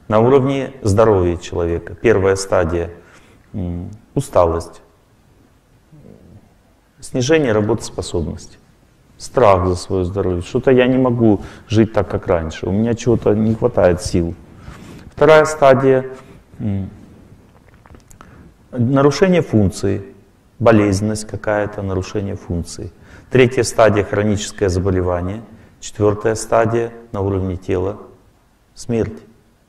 На уровне здоровья человека. Первая стадия — усталость, снижение работоспособности, страх за свое здоровье. Что-то я не могу жить так, как раньше, у меня чего-то не хватает сил. Вторая стадия — нарушение функций, болезненность какая-то, нарушение функций. Третья стадия — хроническое заболевание. Четвертая стадия на уровне тела — смерть.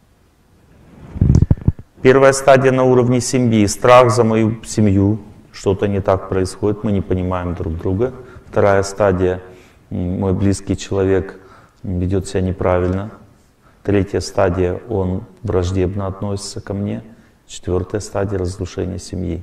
Первая стадия на уровне семьи — страх за мою семью, что-то не так происходит, мы не понимаем друг друга. Вторая стадия — мой близкий человек ведет себя неправильно. Третья стадия — он враждебно относится ко мне. Четвертая стадия — разрушение семьи.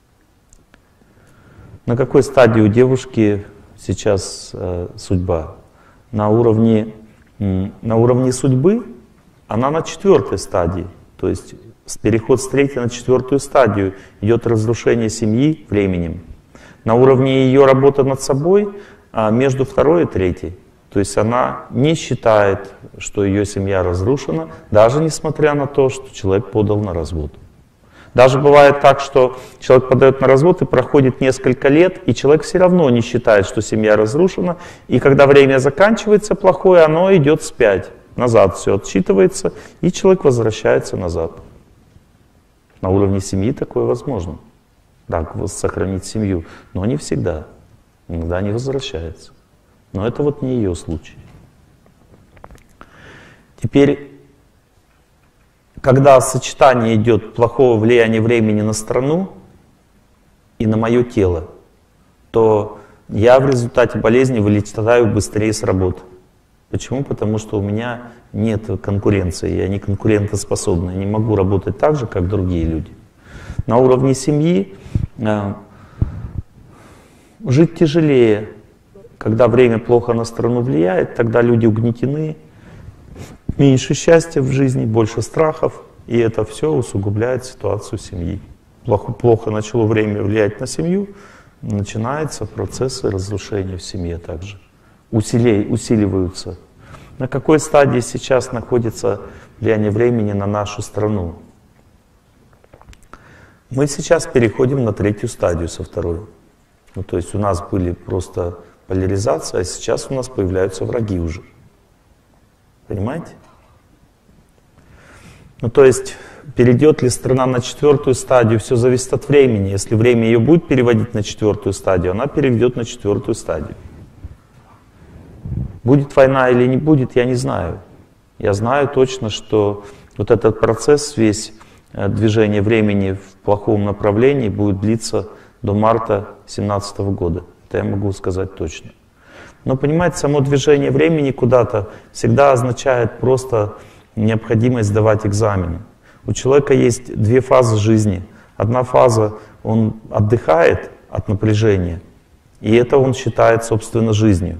На какой стадии у девушки сейчас судьба? На уровне судьбы она на четвертой стадии. То есть переход с третьей на четвертую стадию идет разрушение семьи временем. На уровне ее работы над собой между второй и третьей. То есть она не считает, что ее семья разрушена, даже несмотря на то, что человек подал на развод. Даже бывает так, что человек подает на развод и проходит несколько лет, и человек все равно не считает, что семья разрушена. И когда время заканчивается плохое, оно идет вспять, назад все отсчитывается, и человек возвращается назад. На уровне семьи такое возможно. Так, сохранить семью, но не всегда. Иногда не возвращается. Но это вот не ее случай. Теперь, когда сочетание идет плохого влияния времени на страну и на мое тело, то я в результате болезни вылетаю быстрее с работы. Почему? Потому что у меня нет конкуренции, я не конкурентоспособный, я не могу работать так же, как другие люди. На уровне семьи жить тяжелее. Когда время плохо на страну влияет, тогда люди угнетены, меньше счастья в жизни, больше страхов, и это все усугубляет ситуацию семьи. Плохо начало время влиять на семью, начинаются процессы разрушения в семье также. Усиливаются. На какой стадии сейчас находится влияние времени на нашу страну? Мы сейчас переходим на третью стадию со второй. Ну, то есть у нас были просто поляризация, а сейчас у нас появляются враги уже. Понимаете? Ну, то есть перейдет ли страна на четвертую стадию, все зависит от времени. Если время ее будет переводить на четвертую стадию, она переведет на четвертую стадию. Будет война или не будет, я не знаю. Я знаю точно, что вот этот процесс, весь движение времени в плохом направлении будет длиться до марта 2017 года. Это я могу сказать точно. Но понимаете, само движение времени куда-то всегда означает просто необходимость сдавать экзамены. У человека есть две фазы жизни. Одна фаза, он отдыхает от напряжения, и это он считает, собственно, жизнью.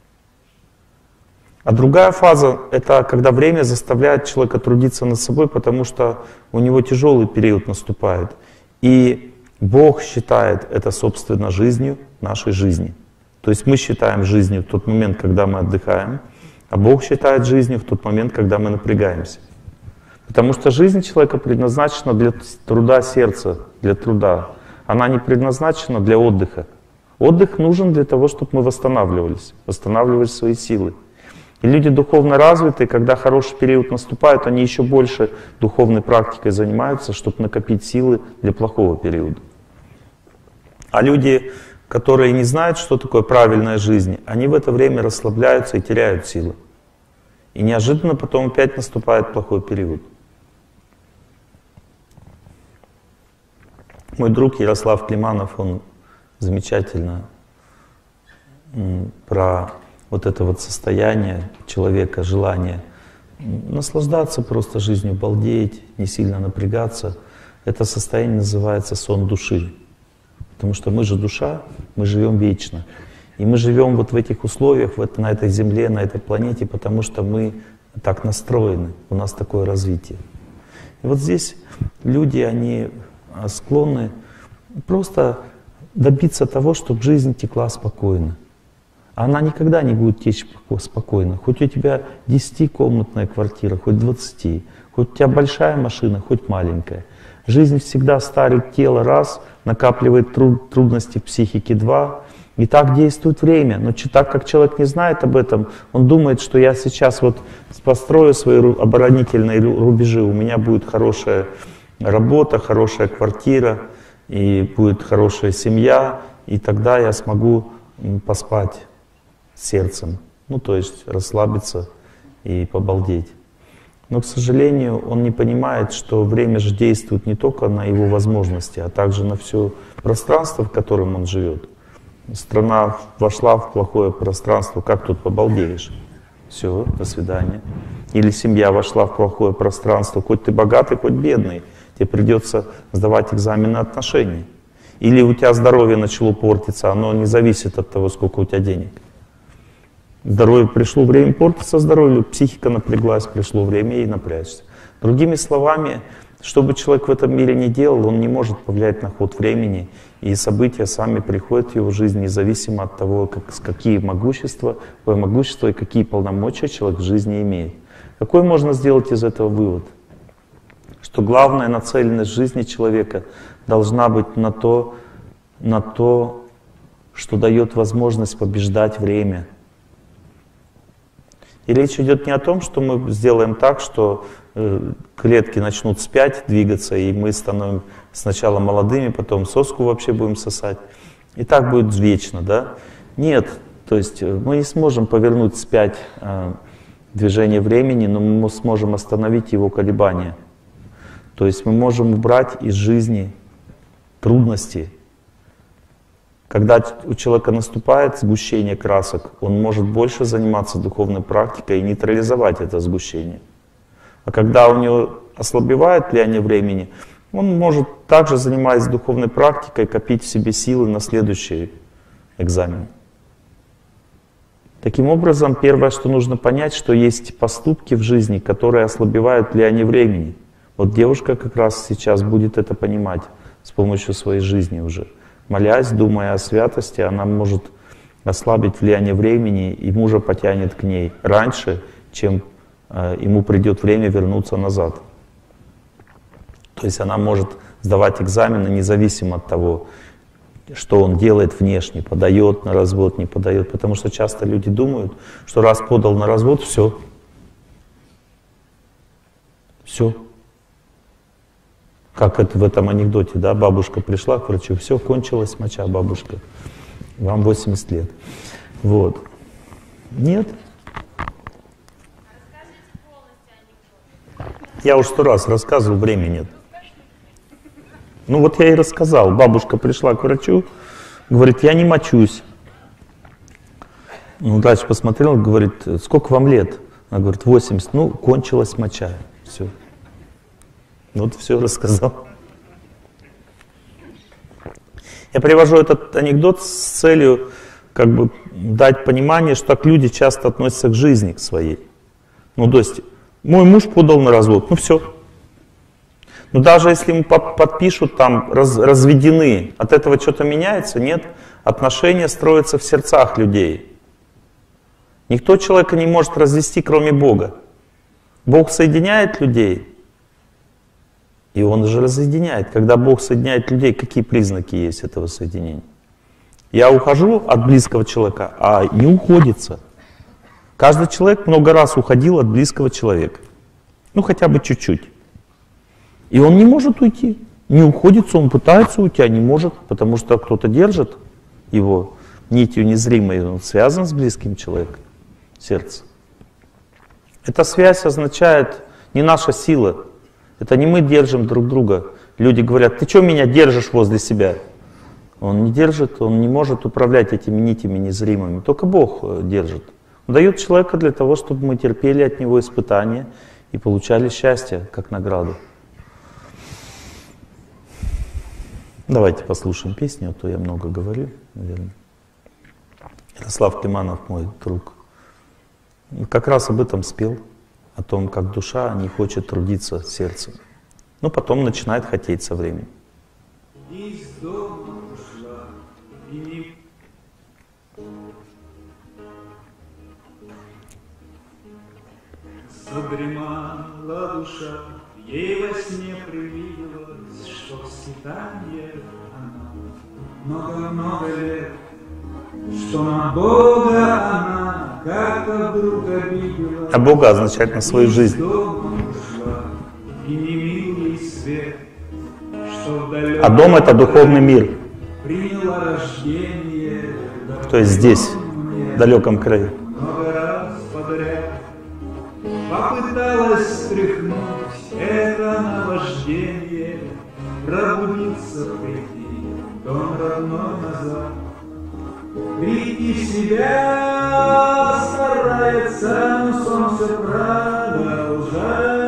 А другая фаза — это когда время заставляет человека трудиться над собой, потому что у него тяжелый период наступает. И Бог считает это, собственно, жизнью нашей жизни. То есть мы считаем жизнью в тот момент, когда мы отдыхаем, а Бог считает жизнью в тот момент, когда мы напрягаемся. Потому что жизнь человека предназначена для труда сердца, для труда. Она не предназначена для отдыха. Отдых нужен для того, чтобы мы восстанавливались, восстанавливали свои силы. И люди духовно развитые, когда хороший период наступает, они еще больше духовной практикой занимаются, чтобы накопить силы для плохого периода. А люди, которые не знают, что такое правильная жизнь, они в это время расслабляются и теряют силы. И неожиданно потом опять наступает плохой период. Мой друг Ярослав Климанов, он замечательно про вот это вот состояние человека, желание наслаждаться просто жизнью, балдеть, не сильно напрягаться. Это состояние называется сон души. Потому что мы же душа, мы живем вечно. И мы живем вот в этих условиях, на этой земле, на этой планете, потому что мы так настроены, у нас такое развитие. И вот здесь люди, они склонны просто добиться того, чтобы жизнь текла спокойно. она никогда не будет течь спокойно. Хоть у тебя 10-комнатная квартира, хоть 20, хоть у тебя большая машина, хоть маленькая. Жизнь всегда старит тело раз, накапливает трудности в психике два. И так действует время. Но так как человек не знает об этом, он думает, что я сейчас вот построю свои оборонительные рубежи, у меня будет хорошая работа, хорошая квартира, и будет хорошая семья, и тогда я смогу поспать сердцем, ну то есть расслабиться и побалдеть. Но, к сожалению, он не понимает, что время же действует не только на его возможности, а также на все пространство, в котором он живет. Страна вошла в плохое пространство, как тут побалдеешь? Все, до свидания. Или семья вошла в плохое пространство, хоть ты богатый, хоть бедный, тебе придется сдавать экзамены отношений. Или у тебя здоровье начало портиться, оно не зависит от того, сколько у тебя денег. Здоровье, пришло время портиться здоровью, психика напряглась, пришло время ей напрячься. Другими словами, что бы человек в этом мире ни делал, он не может повлиять на ход времени, и события сами приходят в его жизнь, независимо от того, какие могущества и какие полномочия человек в жизни имеет. Какой можно сделать из этого вывод? Что главная нацеленность жизни человека должна быть на то, что дает возможность побеждать время. И речь идет не о том, что мы сделаем так, что клетки начнут вспять двигаться, и мы становимся сначала молодыми, потом соску вообще будем сосать. И так будет вечно, да? Нет, то есть мы не сможем повернуть вспять движение времени, но мы сможем остановить его колебания. То есть мы можем убрать из жизни трудности. Когда у человека наступает сгущение красок, он может больше заниматься духовной практикой и нейтрализовать это сгущение. А когда у него ослабевает влияние времени, он может также, занимаясь духовной практикой, копить в себе силы на следующий экзамен. Таким образом, первое, что нужно понять, что есть поступки в жизни, которые ослабевают влияние времени. Вот девушка как раз сейчас будет это понимать с помощью своей жизни уже. Молясь, думая о святости, она может ослабить влияние времени, и мужа потянет к ней раньше, чем ему придет время вернуться назад. То есть она может сдавать экзамены независимо от того, что он делает внешне, подает на развод, не подает. Потому что часто люди думают, что раз подал на развод, все. Все. Как это в этом анекдоте, да, бабушка пришла к врачу, все, кончилась моча, бабушка, вам 80 лет. Вот. Нет. Я уж 100 раз рассказывал, времени нет. Ну вот я и рассказал, бабушка пришла к врачу, говорит, я не мочусь. Ну, дальше посмотрел, говорит, сколько вам лет? Она говорит, 80, ну, кончилась моча, все. Вот все рассказал. Я привожу этот анекдот с целью как бы дать понимание, что так люди часто относятся к жизни, к своей. Ну, то есть, мой муж подал на развод, ну все. Но даже если ему подпишут там разведены, от этого что-то меняется? Нет. Отношения строятся в сердцах людей. Никто человека не может развести, кроме Бога. Бог соединяет людей, и Он же разъединяет. Когда Бог соединяет людей, какие признаки есть этого соединения? Я ухожу от близкого человека, а не уходится. Каждый человек много раз уходил от близкого человека. Ну, хотя бы чуть-чуть. И он не может уйти. Не уходится, он пытается уйти, а не может, потому что кто-то держит его нитью незримой, он связан с близким человеком, сердце. Эта связь означает не наша сила. Это не мы держим друг друга. Люди говорят, ты что меня держишь возле себя? Он не держит, он не может управлять этими нитями незримыми. Только Бог держит. Он дает человека для того, чтобы мы терпели от него испытания и получали счастье как награду. Давайте послушаем песню, а то я много говорю, наверное. Ярослав Климанов, мой друг, как раз об этом спел. О том, как душа не хочет трудиться сердцем. Но потом начинает хотеть со временем. Из дома ушла и Задремала душа, ей во сне привиделось, что в скитанье она много-много лет, что на Бога она как-то вдруг обиделась. А Бога означает на свою жизнь. И не мил ей свет, что а дом — это духовный мир. Приняла рождение, то есть здесь, в далеком краю. Много раз подряд попыталась стряхнуть это наваждение, пробудиться, прийти в дом родной назад. Прийти в себя старается, но сон все продолжается.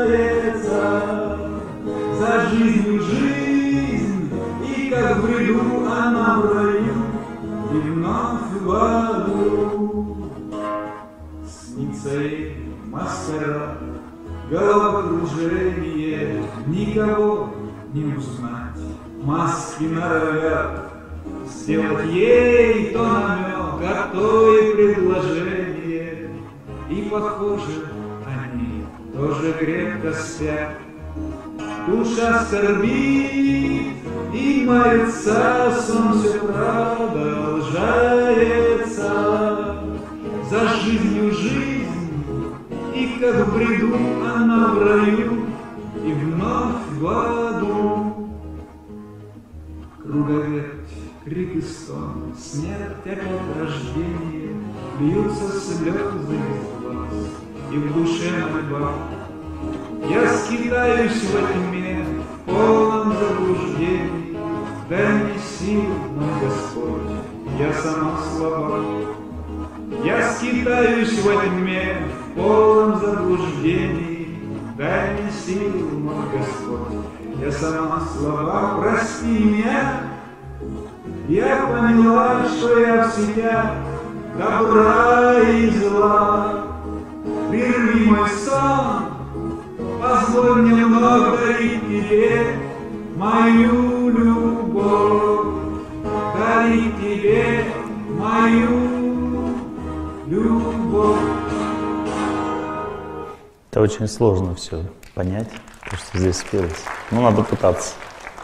За жизнью жизнь, и как в бреду она в раю, и вновь в аду. Снится ей маскарад, головокружение, никого не узнать, маски норовят сделать ей то намек, а то и предложение. И похоже, они тоже крепко спят. Душа скорбит и молится, сон все продолжается. За жизнью жизнь, и как в бреду она в раю, и вновь в аду. Круговерть, крик и стон, смерть опять рождение, льются слезы из глаз, и в душе мольба. Я скитаюсь во тьме, в полном заблуждении, дай мне силу, мой Господь, я сама слаба. Я скитаюсь во тьме, в полном заблуждении, дай мне силу, мой Господь, я сама слаба. Прости меня, я поняла, что я в сетях добра и зла. Прерви мой сон, позволь мне вновь дарить тебе мою любовь, дарить тебе мою любовь. Это очень сложно все понять, то, что здесь спелось. Но надо пытаться.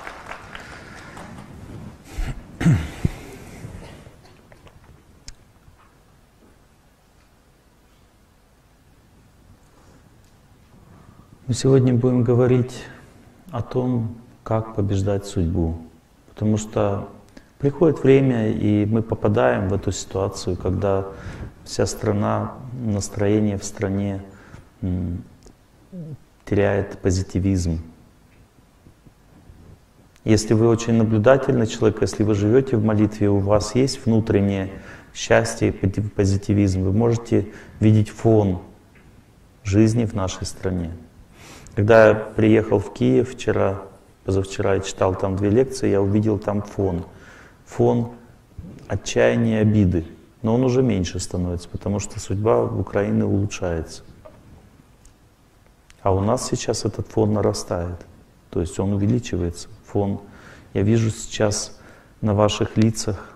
Мы сегодня будем говорить о том, как побеждать судьбу. Потому что приходит время, и мы попадаем в эту ситуацию, когда вся страна, настроение в стране теряет позитивизм. Если вы очень наблюдательный человек, если вы живете в молитве, у вас есть внутреннее счастье и позитивизм, вы можете видеть фон жизни в нашей стране. Когда я приехал в Киев вчера, позавчера, я читал там 2 лекции, я увидел там фон. Фон отчаяния, обиды. Но он уже меньше становится, потому что судьба Украины улучшается. А у нас сейчас этот фон нарастает. То есть он увеличивается. Фон. Я вижу сейчас на ваших лицах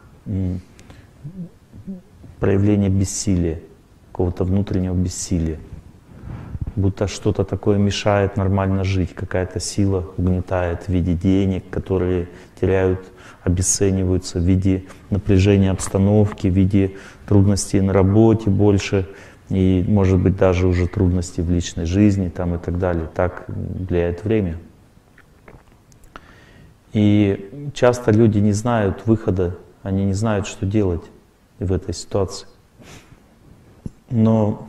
проявление бессилия, какого-то внутреннего бессилия. Будто что-то такое мешает нормально жить, какая-то сила угнетает в виде денег, которые теряют, обесцениваются, в виде напряжения обстановки, в виде трудностей на работе больше, и, может быть, даже уже трудностей в личной жизни там, и так далее. Так влияет время. И часто люди не знают выхода, они не знают, что делать в этой ситуации. Но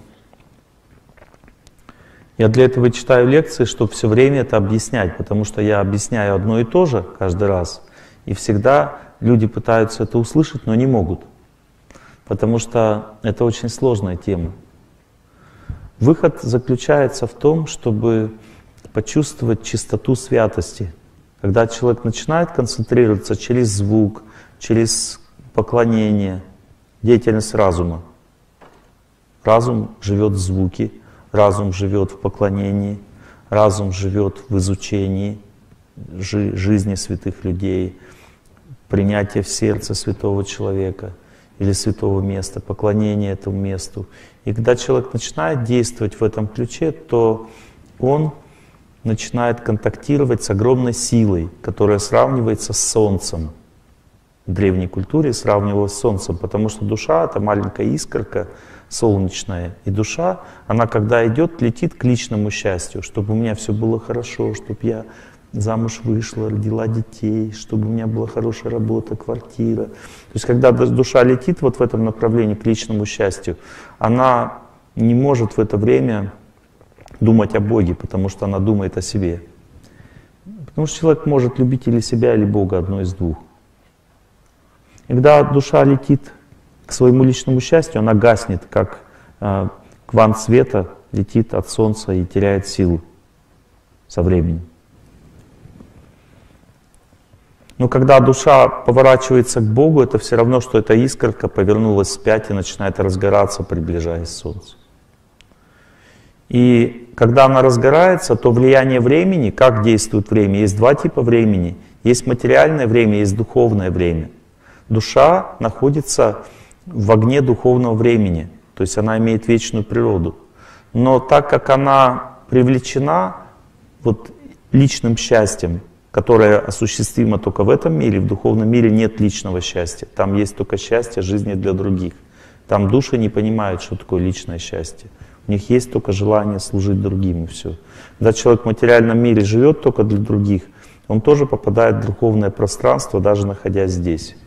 я для этого читаю лекции, чтобы все время это объяснять, потому что я объясняю одно и то же каждый раз, и всегда люди пытаются это услышать, но не могут, потому что это очень сложная тема. Выход заключается в том, чтобы почувствовать чистоту святости. Когда человек начинает концентрироваться через звук, через поклонение, деятельность разума. Разум живет в звуке, разум живет в поклонении, разум живет в изучении жизни святых людей, принятие в сердце святого человека. или святого места, поклонение этому месту. И когда человек начинает действовать в этом ключе, то он начинает контактировать с огромной силой, которая сравнивается с Солнцем. В древней культуре сравнивалась с Солнцем, потому что душа — это маленькая искорка солнечная. И душа, она когда идет, летит к личному счастью, чтобы у меня все было хорошо, чтобы я замуж вышла, родила детей, чтобы у меня была хорошая работа, квартира. То есть когда душа летит вот в этом направлении к личному счастью, она не может в это время думать о Боге, потому что она думает о себе. Потому что человек может любить или себя, или Бога, одно из двух. Когда душа летит к своему личному счастью, она гаснет, как квант света летит от Солнца и теряет силу со временем. Но когда душа поворачивается к Богу, это все равно, что эта искорка повернулась вспять и начинает разгораться, приближаясь к Солнцу. И когда она разгорается, то влияние времени, как действует время? Есть два типа времени. Есть материальное время, есть духовное время. Душа находится в огне духовного времени, то есть она имеет вечную природу. Но так как она привлечена вот личным счастьем, которое осуществимо только в этом мире, в духовном мире нет личного счастья. Там есть только счастье жизни для других. Там души не понимают, что такое личное счастье. У них есть только желание служить другим, и все. Когда человек в материальном мире живет только для других, он тоже попадает в духовное пространство, даже находясь здесь.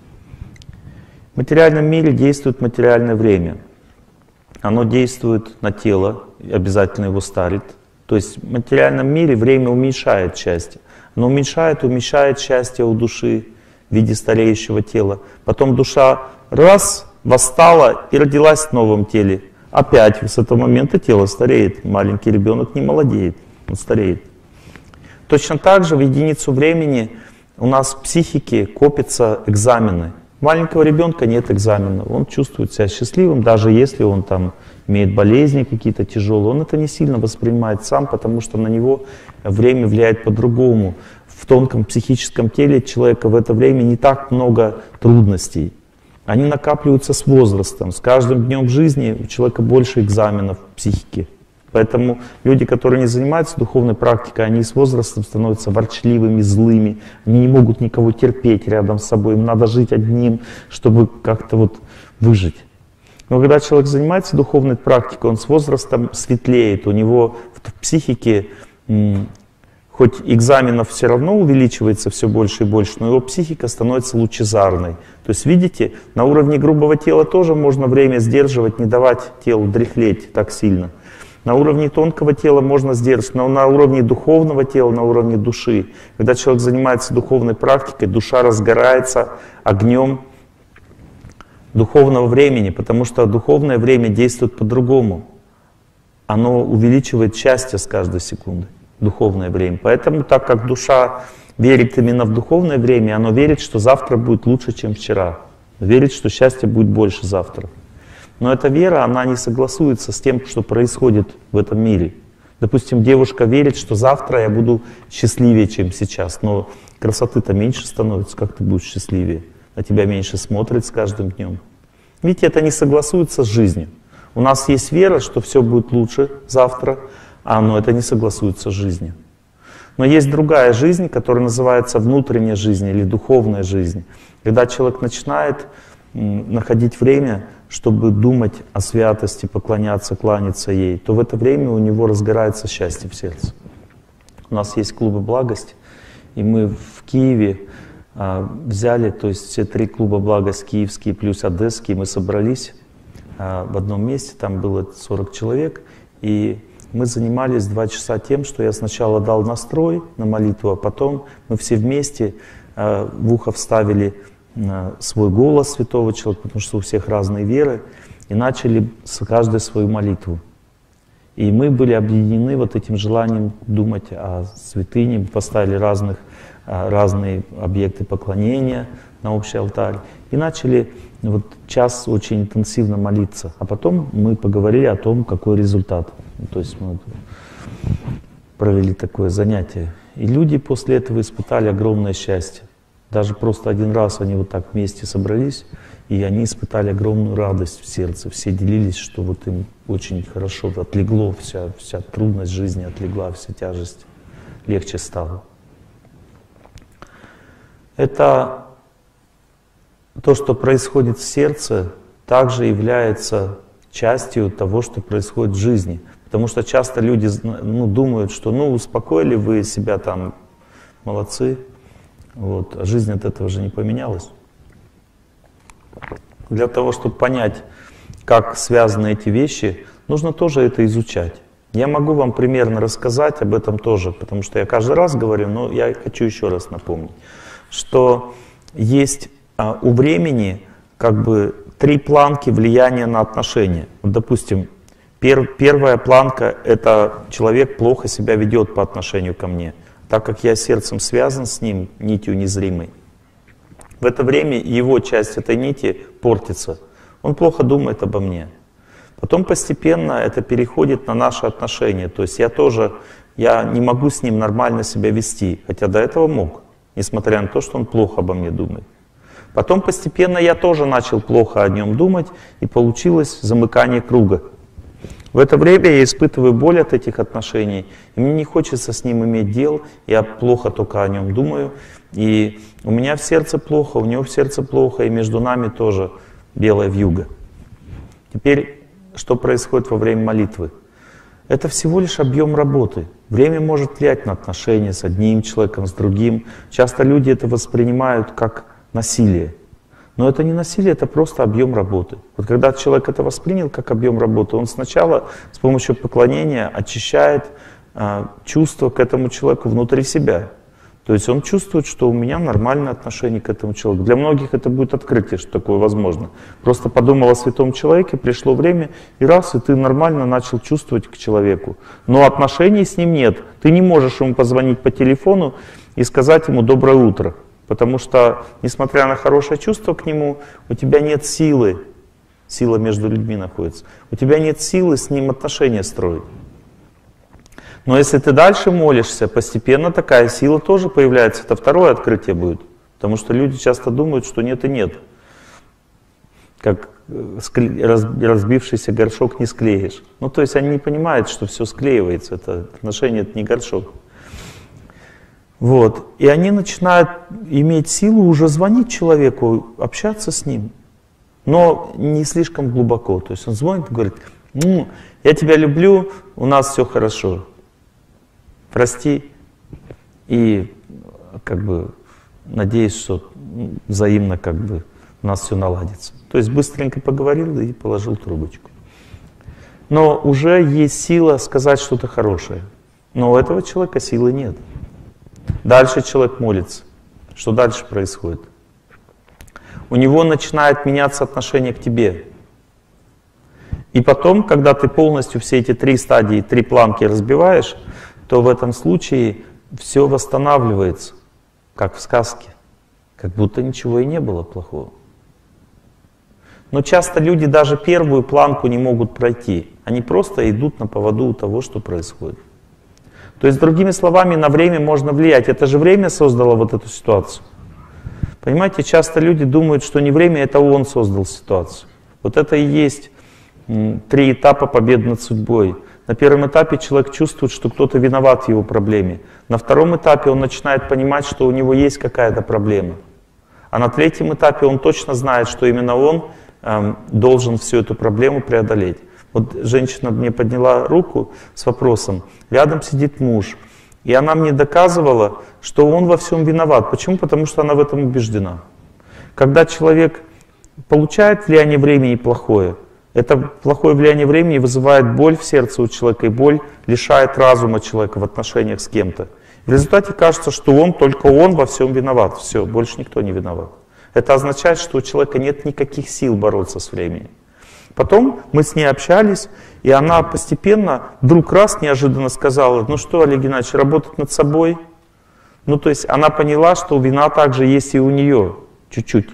В материальном мире действует материальное время. Оно действует на тело, обязательно его старит. То есть в материальном мире время уменьшает счастье. Оно уменьшает счастье у души в виде стареющего тела. Потом душа раз, восстала и родилась в новом теле. Опять с этого момента тело стареет. Маленький ребенок не молодеет, он стареет. Точно так же в единицу времени у нас в психике копятся экзамены. У маленького ребенка нет экзамена. Он чувствует себя счастливым, даже если он там имеет болезни какие-то тяжелые. Он это не сильно воспринимает сам, потому что на него время влияет по-другому. В тонком психическом теле человека в это время не так много трудностей. Они накапливаются с возрастом. С каждым днем жизни у человека больше экзаменов в психике. Поэтому люди, которые не занимаются духовной практикой, они с возрастом становятся ворчливыми, злыми. Они не могут никого терпеть рядом с собой. Им надо жить одним, чтобы как-то вот выжить. Но когда человек занимается духовной практикой, он с возрастом светлеет. У него в психике, хоть экзаменов все равно увеличивается все больше и больше, но его психика становится лучезарной. То есть, видите, на уровне грубого тела тоже можно время сдерживать, не давать телу дряхлеть так сильно. На уровне тонкого тела можно сдерживать, но на уровне духовного тела, на уровне души, когда человек занимается духовной практикой, душа разгорается огнем духовного времени, потому что духовное время действует по-другому. Оно увеличивает счастье с каждой секунды, духовное время. Поэтому, так как душа верит именно в духовное время, оно верит, что завтра будет лучше, чем вчера. Верит, что счастье будет больше завтра. Но эта вера, она не согласуется с тем, что происходит в этом мире. Допустим, девушка верит, что завтра я буду счастливее, чем сейчас, но красоты-то меньше становится, как ты будешь счастливее? На тебя меньше смотрят с каждым днем. Видите, это не согласуется с жизнью. У нас есть вера, что все будет лучше завтра, но это не согласуется с жизнью. Но есть другая жизнь, которая называется внутренняя жизнь или духовная жизнь. Когда человек начинает находить время, чтобы думать о святости, поклоняться, кланяться ей, то в это время у него разгорается счастье в сердце. У нас есть клубы благости, и мы в Киеве взяли, то есть все 3 клуба благость, киевские плюс одесские, мы собрались в одном месте, там было 40 человек, и мы занимались 2 часа тем, что я сначала дал настрой на молитву, а потом мы все вместе в ухо вставили свой голос святого человека, потому что у всех разные веры, и начали с каждой свою молитву. И мы были объединены вот этим желанием думать о святыне, поставили разные объекты поклонения на общий алтарь, и начали вот час очень интенсивно молиться. А потом мы поговорили о том, какой результат. То есть мы провели такое занятие. И люди после этого испытали огромное счастье. Даже просто один раз они вот так вместе собрались, и они испытали огромную радость в сердце. Все делились, что вот им очень хорошо отлегло, вся трудность жизни отлегла, вся тяжесть легче стало. Это то, что происходит в сердце, также является частью того, что происходит в жизни. Потому что часто люди думают, что успокоили вы себя там, молодцы, вот, а жизнь от этого же не поменялась. Для того, чтобы понять, как связаны эти вещи, нужно тоже это изучать. Я могу вам примерно рассказать об этом тоже, потому что я каждый раз говорю, но я хочу еще раз напомнить, что есть у времени как бы 3 планки влияния на отношения. Вот, допустим, первая планка — это человек плохо себя ведет по отношению ко мне, так как я сердцем связан с ним нитью незримой. В это время его часть этой нити портится. Он плохо думает обо мне. Потом постепенно это переходит на наши отношения. То есть я не могу с ним нормально себя вести, хотя до этого мог, несмотря на то, что он плохо обо мне думает. Потом постепенно я тоже начал плохо о нем думать, и получилось замыкание круга. В это время я испытываю боль от этих отношений, и мне не хочется с ним иметь дел, я плохо только о нем думаю, и у меня в сердце плохо, у него в сердце плохо, и между нами тоже белая вьюга. Теперь, что происходит во время молитвы? Это всего лишь объем работы. Время может влиять на отношения с одним человеком, с другим. Часто люди это воспринимают как насилие. Но это не насилие, это просто объем работы. Вот когда человек это воспринял как объем работы, он сначала с помощью поклонения очищает чувство к этому человеку внутри себя. То есть он чувствует, что у меня нормальное отношение к этому человеку. Для многих это будет открытие, что такое возможно. Просто подумал о святом человеке, пришло время, и ты нормально начал чувствовать к человеку. Но отношений с ним нет. Ты не можешь ему позвонить по телефону и сказать ему «доброе утро». Потому что, несмотря на хорошее чувство к нему, у тебя нет силы, сила между людьми находится, у тебя нет силы с ним отношения строить. Но если ты дальше молишься, постепенно такая сила тоже появляется. Это второе открытие будет. Потому что люди часто думают, что нет и нет. Как разбившийся горшок не склеишь. То есть они не понимают, что все склеивается. Это отношение — это не горшок. Вот. И они начинают иметь силу уже звонить человеку, общаться с ним, но не слишком глубоко. То есть он звонит и говорит: я тебя люблю, у нас все хорошо, прости, и надеюсь, что взаимно у нас все наладится. То есть быстренько поговорил и положил трубочку. Но уже есть сила сказать что-то хорошее. Но у этого человека силы нет. Дальше человек молится. Что дальше происходит? У него начинает меняться отношение к тебе. И потом, когда ты полностью все эти 3 стадии, 3 планки разбиваешь, то в этом случае все восстанавливается, как в сказке. Как будто ничего и не было плохого. Но часто люди даже первую планку не могут пройти. Они просто идут на поводу у того, что происходит. То есть, другими словами, на время можно влиять. Это же время создало вот эту ситуацию. Понимаете, часто люди думают, что не время, это он создал ситуацию. Вот это и есть 3 этапа победы над судьбой. На первом этапе человек чувствует, что кто-то виноват в его проблеме. На втором этапе он начинает понимать, что у него есть какая-то проблема. А на 3-м этапе он точно знает, что именно он должен всю эту проблему преодолеть. Вот женщина мне подняла руку с вопросом: рядом сидит муж, и она мне доказывала, что он во всем виноват. Почему? Потому что она в этом убеждена. Когда человек получает влияние времени плохое, это плохое влияние времени вызывает боль в сердце у человека, и боль лишает разума человека в отношениях с кем-то. В результате кажется, что только он во всем виноват. Все, больше никто не виноват. Это означает, что у человека нет никаких сил бороться с временем. Потом мы с ней общались, и она постепенно вдруг неожиданно сказала: ну что, Олег Геннадьевич, работать над собой? То есть она поняла, что вина также есть и у нее, чуть-чуть.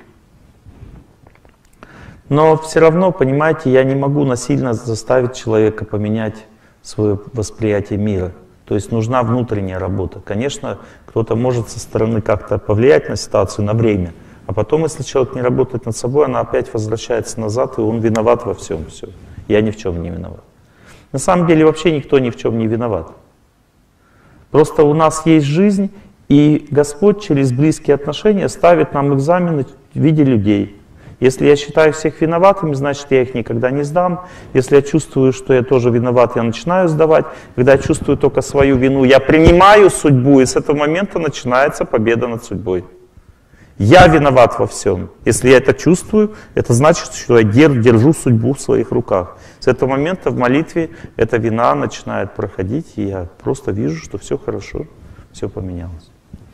Но все равно, понимаете, я не могу насильно заставить человека поменять свое восприятие мира. То есть нужна внутренняя работа. Конечно, кто-то может со стороны как-то повлиять на ситуацию на время, А потом, если человек не работает над собой, она опять возвращается назад, и он виноват во всем. Все. Я ни в чем не виноват. На самом деле вообще никто ни в чем не виноват. Просто у нас есть жизнь, и Господь через близкие отношения ставит нам экзамены в виде людей. Если я считаю всех виноватыми, значит, я их никогда не сдам. Если я чувствую, что я тоже виноват, я начинаю сдавать. Когда я чувствую только свою вину, я принимаю судьбу, и с этого момента начинается победа над судьбой. Я виноват во всем. Если я это чувствую, это значит, что я держу судьбу в своих руках. С этого момента в молитве эта вина начинает проходить, и я просто вижу, что все хорошо, все поменялось.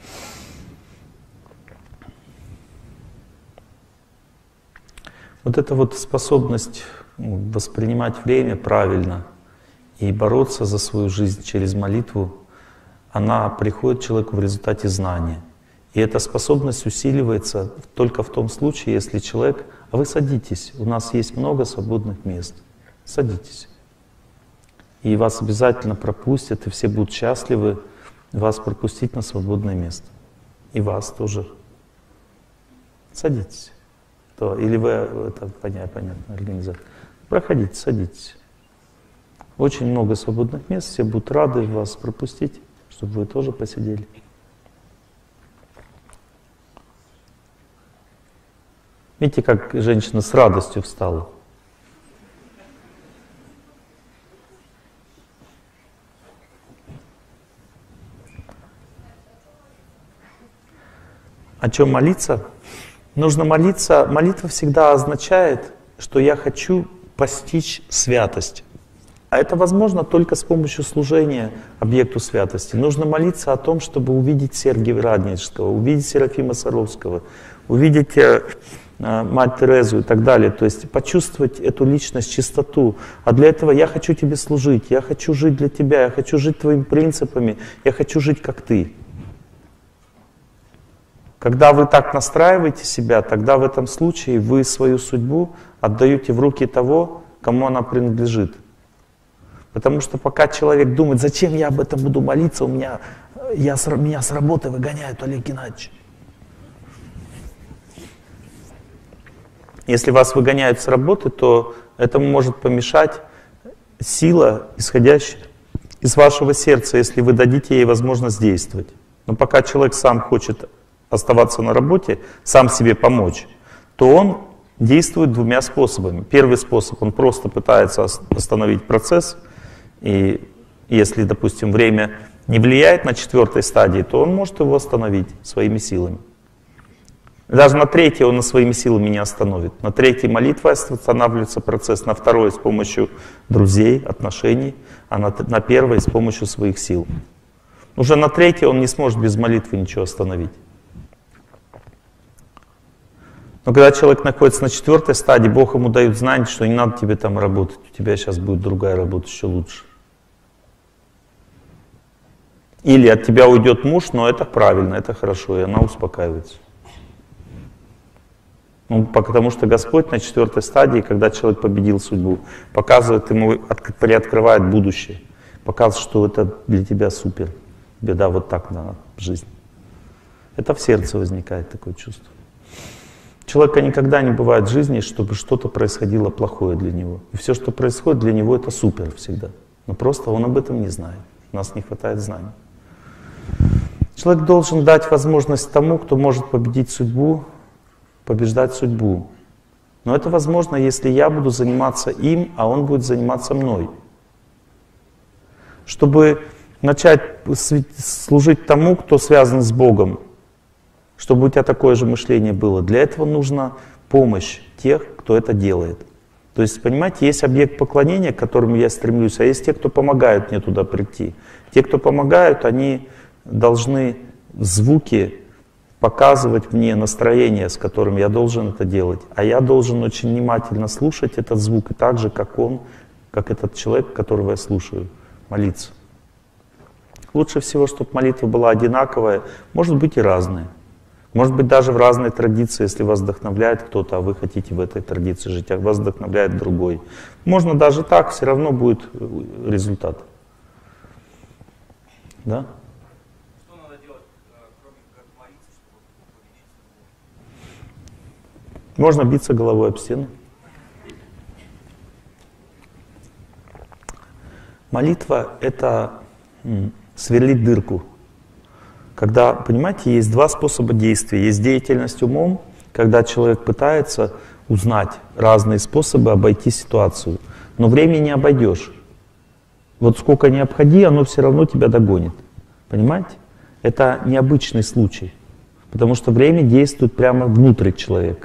Вот эта вот способность воспринимать время правильно и бороться за свою жизнь через молитву, она приходит человеку в результате знания. И эта способность усиливается только в том случае, если человек... А вы садитесь, у нас есть много свободных мест. Садитесь. И вас обязательно пропустят, и все будут счастливы вас пропустить на свободное место. И вас тоже. Садитесь. Или вы, это понятно, организация. Проходите, садитесь. Очень много свободных мест, все будут рады вас пропустить, чтобы вы тоже посидели. Видите, как женщина с радостью встала. О чем молиться? Нужно молиться. Молитва всегда означает, что я хочу постичь святость. А это возможно только с помощью служения объекту святости. Нужно молиться о том, чтобы увидеть Сергия Радонежского, увидеть Серафима Саровского, увидеть Мать Терезу и так далее. То есть почувствовать эту личность, чистоту. А для этого я хочу тебе служить, я хочу жить для тебя, я хочу жить твоими принципами, я хочу жить как ты. Когда вы так настраиваете себя, тогда в этом случае вы свою судьбу отдаете в руки того, кому она принадлежит. Потому что пока человек думает, зачем я об этом буду молиться, меня с работы выгоняют, Олег Геннадьевич. Если вас выгоняют с работы, то этому может помешать сила, исходящая из вашего сердца, если вы дадите ей возможность действовать. Но пока человек сам хочет оставаться на работе, сам себе помочь, то он действует двумя способами. Первый способ, он просто пытается остановить процесс, и если, допустим, время не влияет на 4-й стадии, то он может его остановить своими силами. Даже на 3-й он своими силами не остановит. На 3-й молитвой останавливается процесс, на 2-й с помощью друзей, отношений, а на 1-й с помощью своих сил. Уже на 3-й он не сможет без молитвы ничего остановить. Но когда человек находится на 4-й стадии, Бог ему дает знание, что не надо тебе там работать, у тебя сейчас будет другая работа еще лучше. Или от тебя уйдет муж, но это правильно, это хорошо, и она успокаивается. Ну, потому что Господь на 4-й стадии, когда человек победил судьбу, показывает ему, приоткрывает будущее, показывает, что это для тебя супер, беда вот так на жизнь. Это в сердце возникает такое чувство. У человека никогда не бывает в жизни, чтобы что-то происходило плохое для него. И все, что происходит для него, это супер всегда. Но просто он об этом не знает. У нас не хватает знаний. Человек должен дать возможность тому, кто может победить судьбу, побеждать судьбу. Но это возможно, если я буду заниматься им, а он будет заниматься мной. Чтобы начать служить тому, кто связан с Богом, чтобы у тебя такое же мышление было. Для этого нужна помощь тех, кто это делает. То есть, понимаете, есть объект поклонения, к которому я стремлюсь, а есть те, кто помогают мне туда прийти. Те, кто помогают, они должны звуки показывать мне настроение, с которым я должен это делать. А я должен очень внимательно слушать этот звук, и так же, как он, как этот человек, которого я слушаю, молиться. Лучше всего, чтобы молитва была одинаковая, может быть и разная. Может быть, даже в разной традиции, если вас вдохновляет кто-то, а вы хотите в этой традиции жить, а вас вдохновляет другой. Можно даже так, все равно будет результат. Да? Что надо делать, кроме как молиться, чтобы победить? Можно биться головой об стену. Молитва — это сверлить дырку. Когда, понимаете, есть два способа действия. Есть деятельность умом, когда человек пытается узнать разные способы обойти ситуацию. Но время не обойдешь. Вот сколько ни обходи, оно все равно тебя догонит. Понимаете? Это необычный случай. Потому что время действует прямо внутрь человека.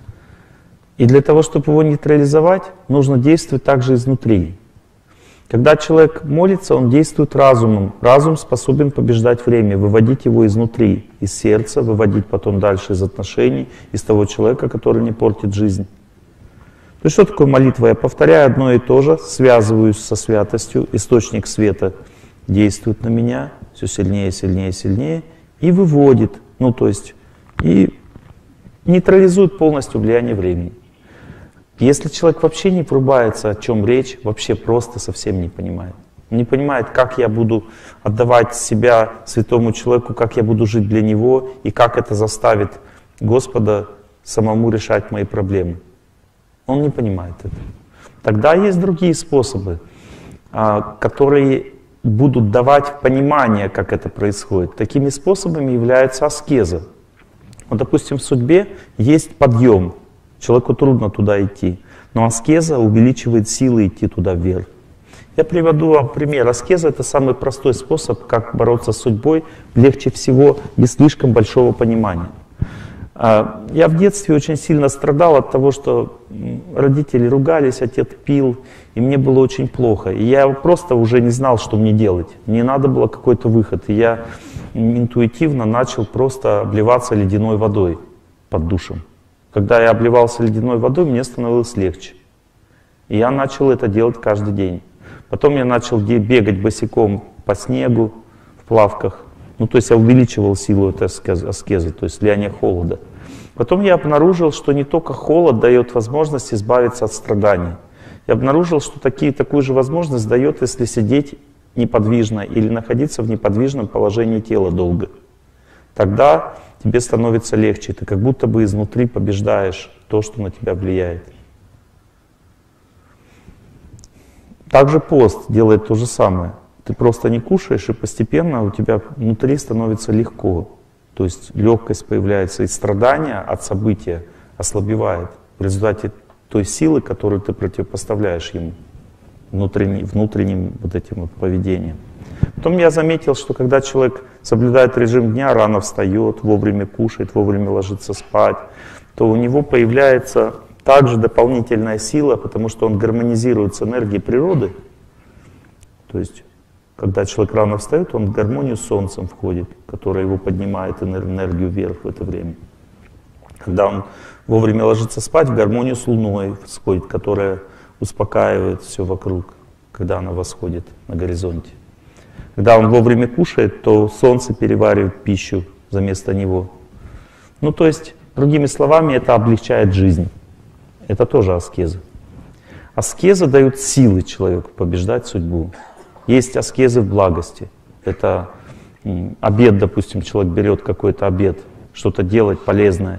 И для того, чтобы его нейтрализовать, нужно действовать также изнутри. Когда человек молится, он действует разумом. Разум способен побеждать время, выводить его изнутри, из сердца, выводить потом дальше из отношений, из того человека, который не портит жизнь. То есть что такое молитва? Я повторяю одно и то же, связываюсь со святостью, источник света действует на меня все сильнее, сильнее, сильнее и выводит, ну то есть и нейтрализует полностью влияние времени. Если человек вообще не врубается, о чем речь, вообще просто совсем не понимает. Не понимает, как я буду отдавать себя святому человеку, как я буду жить для него, и как это заставит Господа самому решать мои проблемы. Он не понимает это. Тогда есть другие способы, которые будут давать понимание, как это происходит. Такими способами является аскеза. Вот, допустим, в судьбе есть подъем. Человеку трудно туда идти, но аскеза увеличивает силы идти туда вверх. Я приведу вам пример. Аскеза — это самый простой способ, как бороться с судьбой, легче всего, без слишком большого понимания. Я в детстве очень сильно страдал от того, что родители ругались, отец пил, и мне было очень плохо. И я просто уже не знал, что мне делать. Мне надо было какой-то выход, и я интуитивно начал просто обливаться ледяной водой под душем. Когда я обливался ледяной водой, мне становилось легче. И я начал это делать каждый день. Потом я начал бегать босиком по снегу, в плавках. Ну, то есть я увеличивал силу этой аскезы, то есть влияние холода. Потом я обнаружил, что не только холод дает возможность избавиться от страданий. Я обнаружил, что такую же возможность дает, если сидеть неподвижно или находиться в неподвижном положении тела долго. Тогда тебе становится легче, ты как будто бы изнутри побеждаешь то, что на тебя влияет. Также пост делает то же самое. Ты просто не кушаешь, и постепенно у тебя внутри становится легко. То есть легкость появляется, и страдание от события ослабевает в результате той силы, которую ты противопоставляешь ему, внутренним вот этим вот поведением. Потом я заметил, что когда человек соблюдает режим дня, рано встает, вовремя кушает, вовремя ложится спать, то у него появляется также дополнительная сила, потому что он гармонизирует с энергией природы. То есть, когда человек рано встает, он в гармонию с Солнцем входит, которое его поднимает энергию вверх в это время. Когда он вовремя ложится спать, в гармонию с Луной сходит, которая успокаивает все вокруг, когда она восходит на горизонте. Когда он вовремя кушает, то Солнце переваривает пищу вместо него. Ну, то есть, другими словами, это облегчает жизнь. Это тоже аскеза. Аскеза дает силы человеку побеждать судьбу. Есть аскезы в благости. Это обед, допустим, человек берет какой-то обед, что-то делать полезное.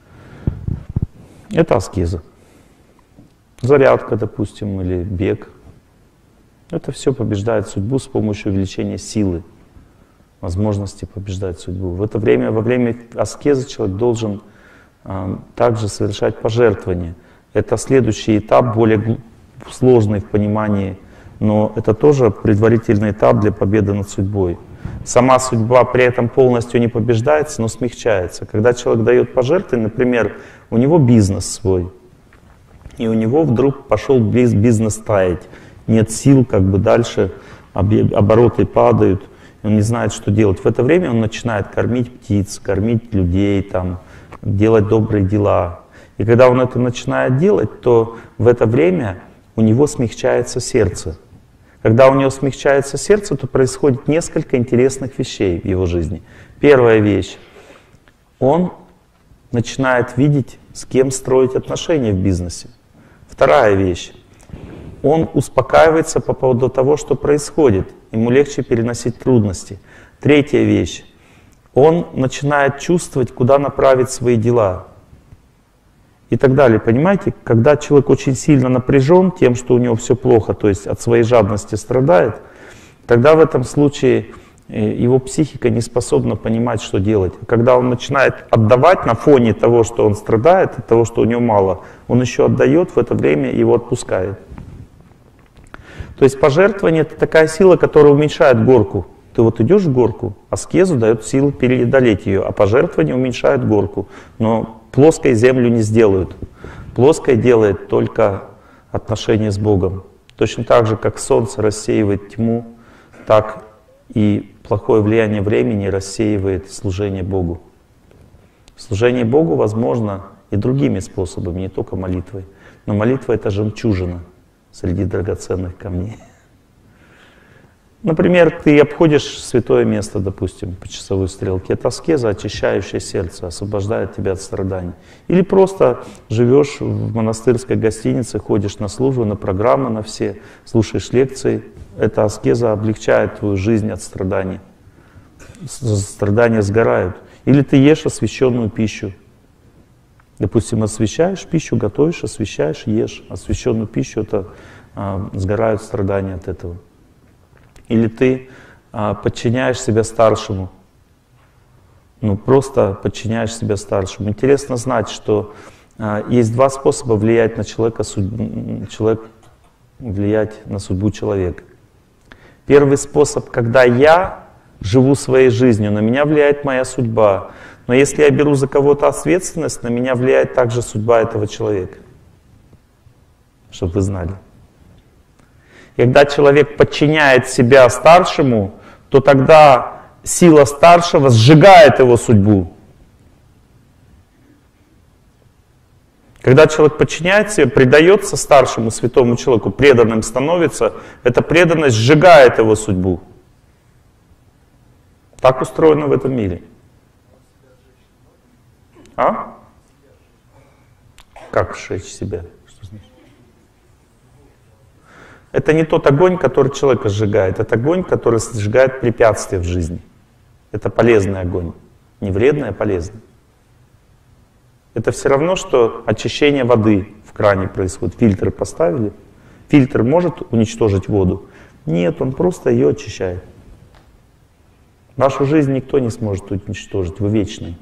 Это аскеза. Зарядка, допустим, или бег. Это все побеждает судьбу с помощью увеличения силы, возможности побеждать судьбу. В это время, во время аскезы человек должен также совершать пожертвования. Это следующий этап, более сложный в понимании, но это тоже предварительный этап для победы над судьбой. Сама судьба при этом полностью не побеждается, но смягчается. Когда человек дает пожертвования, например, у него бизнес свой, и у него вдруг пошел бизнес таять. Нет сил, как бы дальше, обороты падают, он не знает, что делать. В это время он начинает кормить птиц, кормить людей, там, делать добрые дела. И когда он это начинает делать, то в это время у него смягчается сердце. Когда у него смягчается сердце, то происходит несколько интересных вещей в его жизни. Первая вещь. Он начинает видеть, с кем строить отношения в бизнесе. Вторая вещь. Он успокаивается по поводу того, что происходит. Ему легче переносить трудности. Третья вещь. Он начинает чувствовать, куда направить свои дела. и так далее. Понимаете, когда человек очень сильно напряжен тем, что у него все плохо, то есть от своей жадности страдает, тогда в этом случае его психика не способна понимать, что делать. Когда он начинает отдавать на фоне того, что он страдает, от того, что у него мало, он еще отдает, в это время его отпускает. То есть пожертвование — это такая сила, которая уменьшает горку. Ты вот идешь в горку, аскезу дает силу преодолеть ее, а пожертвование уменьшает горку. Но плоской землю не сделают. Плоской делает только отношение с Богом. Точно так же, как солнце рассеивает тьму, так и плохое влияние времени рассеивает служение Богу. Служение Богу возможно и другими способами, не только молитвой. Но молитва — это жемчужина среди драгоценных камней. Например, ты обходишь святое место, допустим, по часовой стрелке. Это аскеза, очищающая сердце, освобождает тебя от страданий. Или просто живешь в монастырской гостинице, ходишь на службу, на программы, на все, слушаешь лекции. Эта аскеза облегчает твою жизнь от страданий. Страдания сгорают. Или ты ешь освященную пищу. Допустим, освящаешь пищу, готовишь, освящаешь, ешь. Освященную пищу — это сгорают страдания от этого. Или ты подчиняешь себя старшему. Ну, просто подчиняешь себя старшему. Интересно знать, что есть два способа влиять на человека, влиять на судьбу человека. Первый способ, когда я живу своей жизнью, на меня влияет моя судьба. Но если я беру за кого-то ответственность, на меня влияет также судьба этого человека. Чтобы вы знали. И когда человек подчиняет себя старшему, то тогда сила старшего сжигает его судьбу. Когда человек подчиняет себя, предается старшему святому человеку, преданным становится, эта преданность сжигает его судьбу. Так устроено в этом мире. А? Как сжечь себя? Что значит? Это не тот огонь, который человека сжигает. Это огонь, который сжигает препятствия в жизни. Это полезный огонь. Не вредный, а полезный. Это все равно, что очищение воды в кране происходит. Фильтры поставили. Фильтр может уничтожить воду? Нет, он просто ее очищает. Вашу жизнь никто не сможет уничтожить. Вы вечный.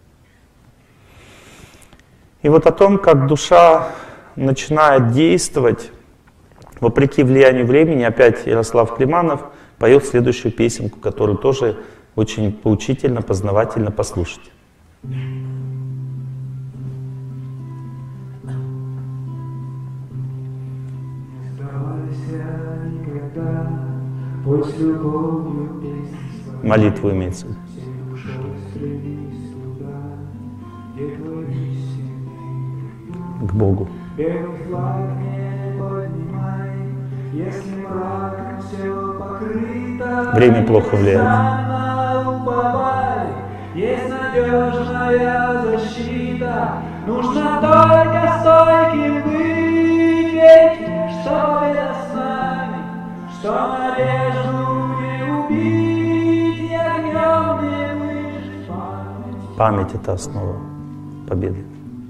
И вот о том, как душа начинает действовать, вопреки влиянию времени, опять Ярослав Климанов поет следующую песенку, которую тоже очень поучительно, познавательно послушать. Молитву имеется. К Богу. Время плохо влияет. Есть надежная защита, нужно только стойким быть, ведь что победа с нами, что надежду не убить, и огнем не выжить память. Память — это основа победы.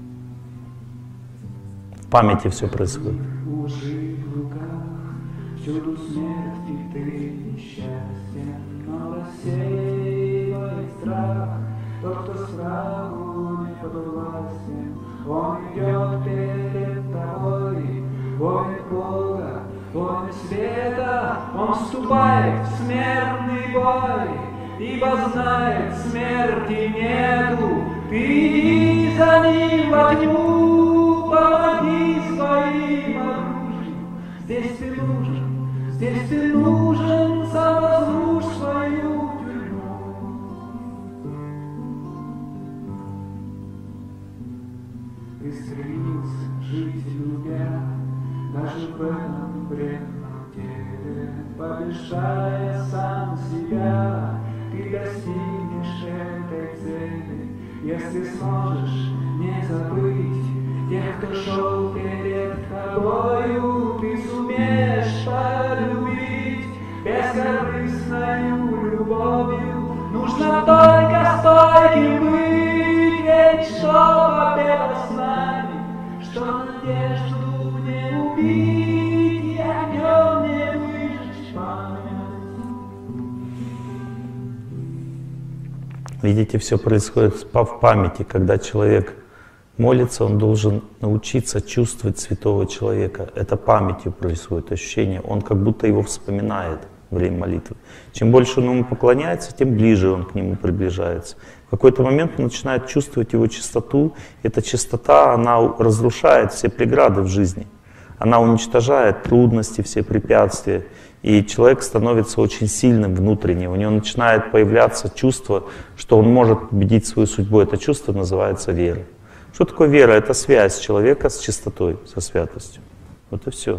В памяти все происходит. Ужи в руках, всюду смерть и ты несчастье, но рассеивай страх. Тот, кто страху не подвластен, он идет перед тобой, воин Бога, воин света, он вступает в смертный бой, ибо знает, смерти нету, ты иди за ним во тьму, помоги своим оружием, здесь ты нужен, сам разрушь свою тюрьму. Ты стремился жить, любя, даже в этом бренном теле, побеждая сам себя, ты достигнешь этой цели, если сможешь не забыть тех, кто шел перед тобою, ты сумеешь полюбить бескорыстною любовью. Нужно только стойким быть, ведь что победа с нами, Видите, все происходит в памяти. Когда человек молится, он должен научиться чувствовать святого человека. Это памятью происходит ощущение. Он как будто его вспоминает во время молитвы. Чем больше он ему поклоняется, тем ближе он к нему приближается. В какой-то момент он начинает чувствовать его чистоту. Эта чистота, она разрушает все преграды в жизни. Она уничтожает трудности, все препятствия. И человек становится очень сильным внутренне. У него начинает появляться чувство, что он может победить свою судьбу. Это чувство называется вера. Что такое вера? Это связь человека с чистотой, со святостью. Вот и все.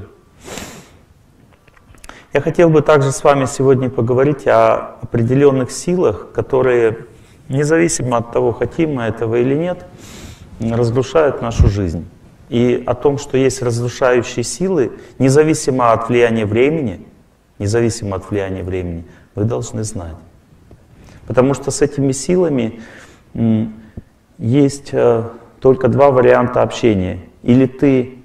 Я хотел бы также с вами сегодня поговорить о определенных силах, которые, независимо от того, хотим мы этого или нет, разрушают нашу жизнь. И о том, что есть разрушающие силы, независимо от влияния времени, вы должны знать. Потому что с этими силами есть только два варианта общения. Или ты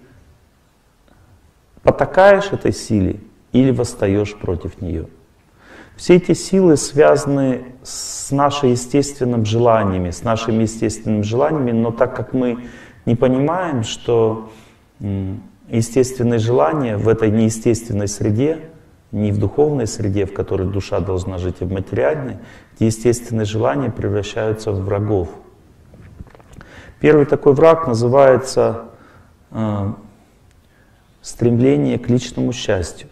потакаешь этой силе, или восстаешь против нее. Все эти силы связаны с нашими естественными желаниями, но так как мы не понимаем, что естественные желания в этой неестественной среде, не в духовной среде, в которой душа должна жить, а в материальной, эти естественные желания превращаются в врагов. Первый такой враг называется стремление к личному счастью.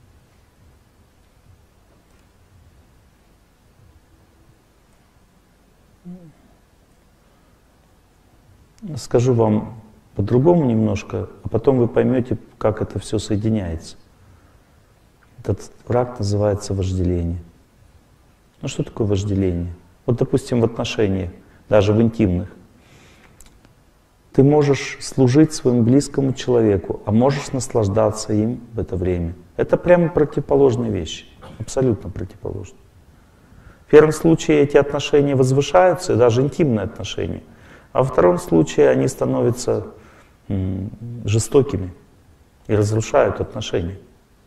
Скажу вам по-другому немножко, а потом вы поймете, как это все соединяется. Этот враг называется вожделение. Ну что такое вожделение? Вот, допустим, в отношениях, даже в интимных. Ты можешь служить своему близкому человеку, а можешь наслаждаться им в это время. Это прямо противоположные вещи, абсолютно противоположные. В первом случае эти отношения возвышаются, и даже интимные отношения. А во втором случае они становятся жестокими и разрушают отношения.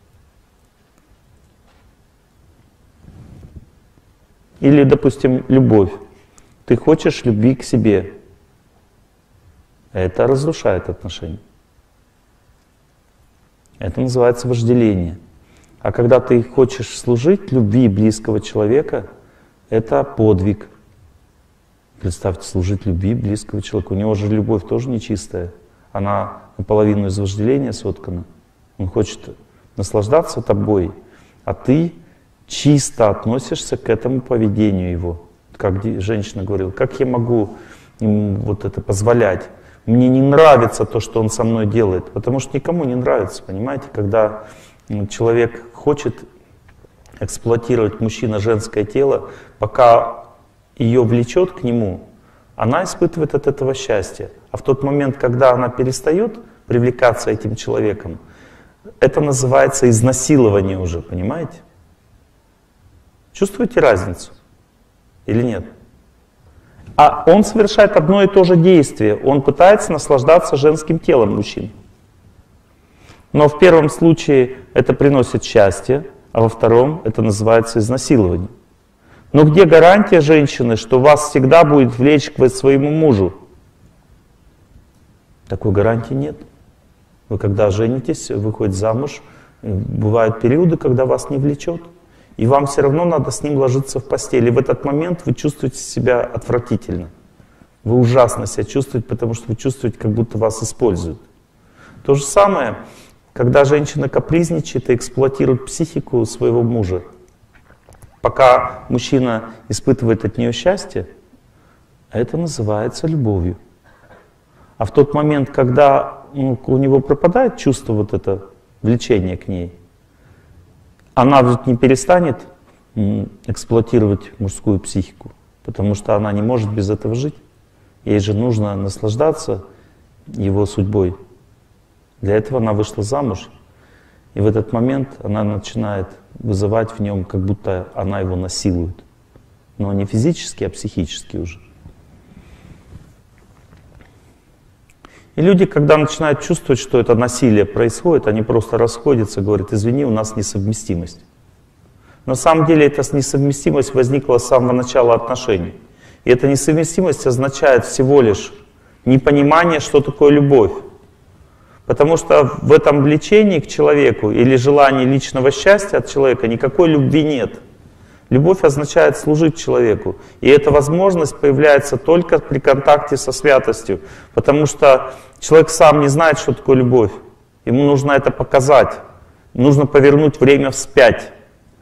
Или, допустим, любовь. Ты хочешь любви к себе. Это разрушает отношения. Это называется вожделение. А когда ты хочешь служить любви близкого человека, это подвиг. Представьте, служить любви близкого человека. У него же любовь тоже нечистая. Она наполовину из вожделения соткана. Он хочет наслаждаться тобой, а ты чисто относишься к этому поведению его. Как женщина говорила, как я могу ему вот это позволять? Мне не нравится то, что он со мной делает. Потому что никому не нравится, понимаете? Когда человек хочет эксплуатировать мужчина женское тело, пока ее влечет к нему, она испытывает от этого счастье. А в тот момент, когда она перестает привлекаться этим человеком, это называется изнасилование уже, понимаете? Чувствуете разницу? Или нет? А он совершает одно и то же действие. Он пытается наслаждаться женским телом мужчин. Но в первом случае это приносит счастье, а во втором это называется изнасилование. Но где гарантия женщины, что вас всегда будет влечь к своему мужу? Такой гарантии нет. Вы когда женитесь, выходите замуж, бывают периоды, когда вас не влечет. И вам все равно надо с ним ложиться в постель. И в этот момент вы чувствуете себя отвратительно. Вы ужасно себя чувствуете, потому что вы чувствуете, как будто вас используют. То же самое, когда женщина капризничает и эксплуатирует психику своего мужа. Пока мужчина испытывает от нее счастье, это называется любовью. А в тот момент, когда у него пропадает чувство, вот это влечение к ней, она ведь не перестанет эксплуатировать мужскую психику, потому что она не может без этого жить. Ей же нужно наслаждаться его судьбой. Для этого она вышла замуж. И в этот момент она начинает вызывать в нем, как будто она его насилует. Но не физически, а психически уже. И люди, когда начинают чувствовать, что это насилие происходит, они просто расходятся, говорят, извини, у нас несовместимость. На самом деле эта несовместимость возникла с самого начала отношений. И эта несовместимость означает всего лишь непонимание, что такое любовь. Потому что в этом влечении к человеку или желании личного счастья от человека никакой любви нет. Любовь означает служить человеку. И эта возможность появляется только при контакте со святостью. Потому что человек сам не знает, что такое любовь. Ему нужно это показать. Нужно повернуть время вспять.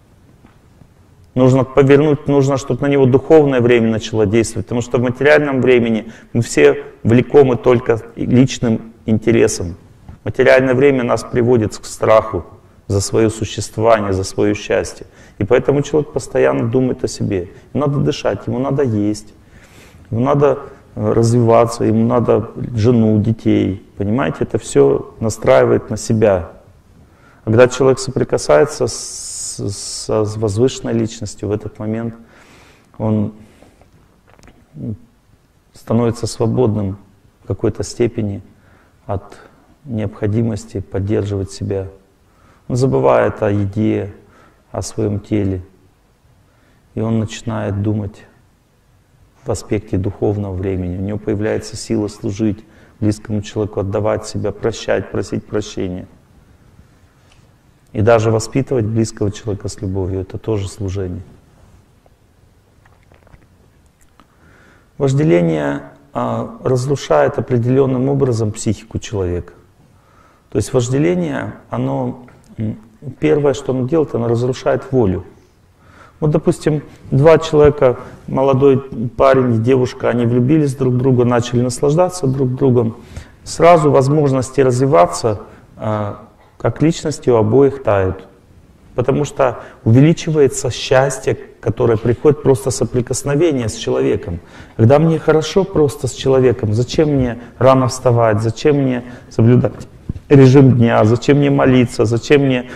Нужно повернуть, нужно, чтобы на него духовное время начало действовать. Потому что в материальном времени мы все влекомы только личным интересом. Материальное время нас приводит к страху за свое существование, за свое счастье. И поэтому человек постоянно думает о себе. Ему надо дышать, ему надо есть, ему надо развиваться, ему надо жену, детей. Понимаете, это все настраивает на себя. Когда человек соприкасается с возвышенной личностью, в этот момент он становится свободным в какой-то степени от необходимости поддерживать себя. Он забывает о еде, о своем теле. И он начинает думать в аспекте духовного времени. У него появляется сила служить близкому человеку, отдавать себя, прощать, просить прощения. И даже воспитывать близкого человека с любовью — это тоже служение. Вожделение разрушает определенным образом психику человека. То есть вожделение, оно первое, что оно делает, оно разрушает волю. Вот, допустим, два человека, молодой парень и девушка, они влюбились друг в друга, начали наслаждаться друг другом. Сразу возможности развиваться как личности у обоих тают. Потому что увеличивается счастье, которое приходит просто соприкосновение с человеком. Когда мне хорошо просто с человеком, зачем мне рано вставать, зачем мне соблюдать режим дня, зачем мне молиться, зачем мне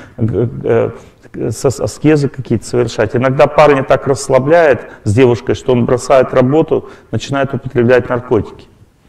аскезы какие-то совершать. Иногда парня так расслабляет с девушкой, что он бросает работу, начинает употреблять наркотики.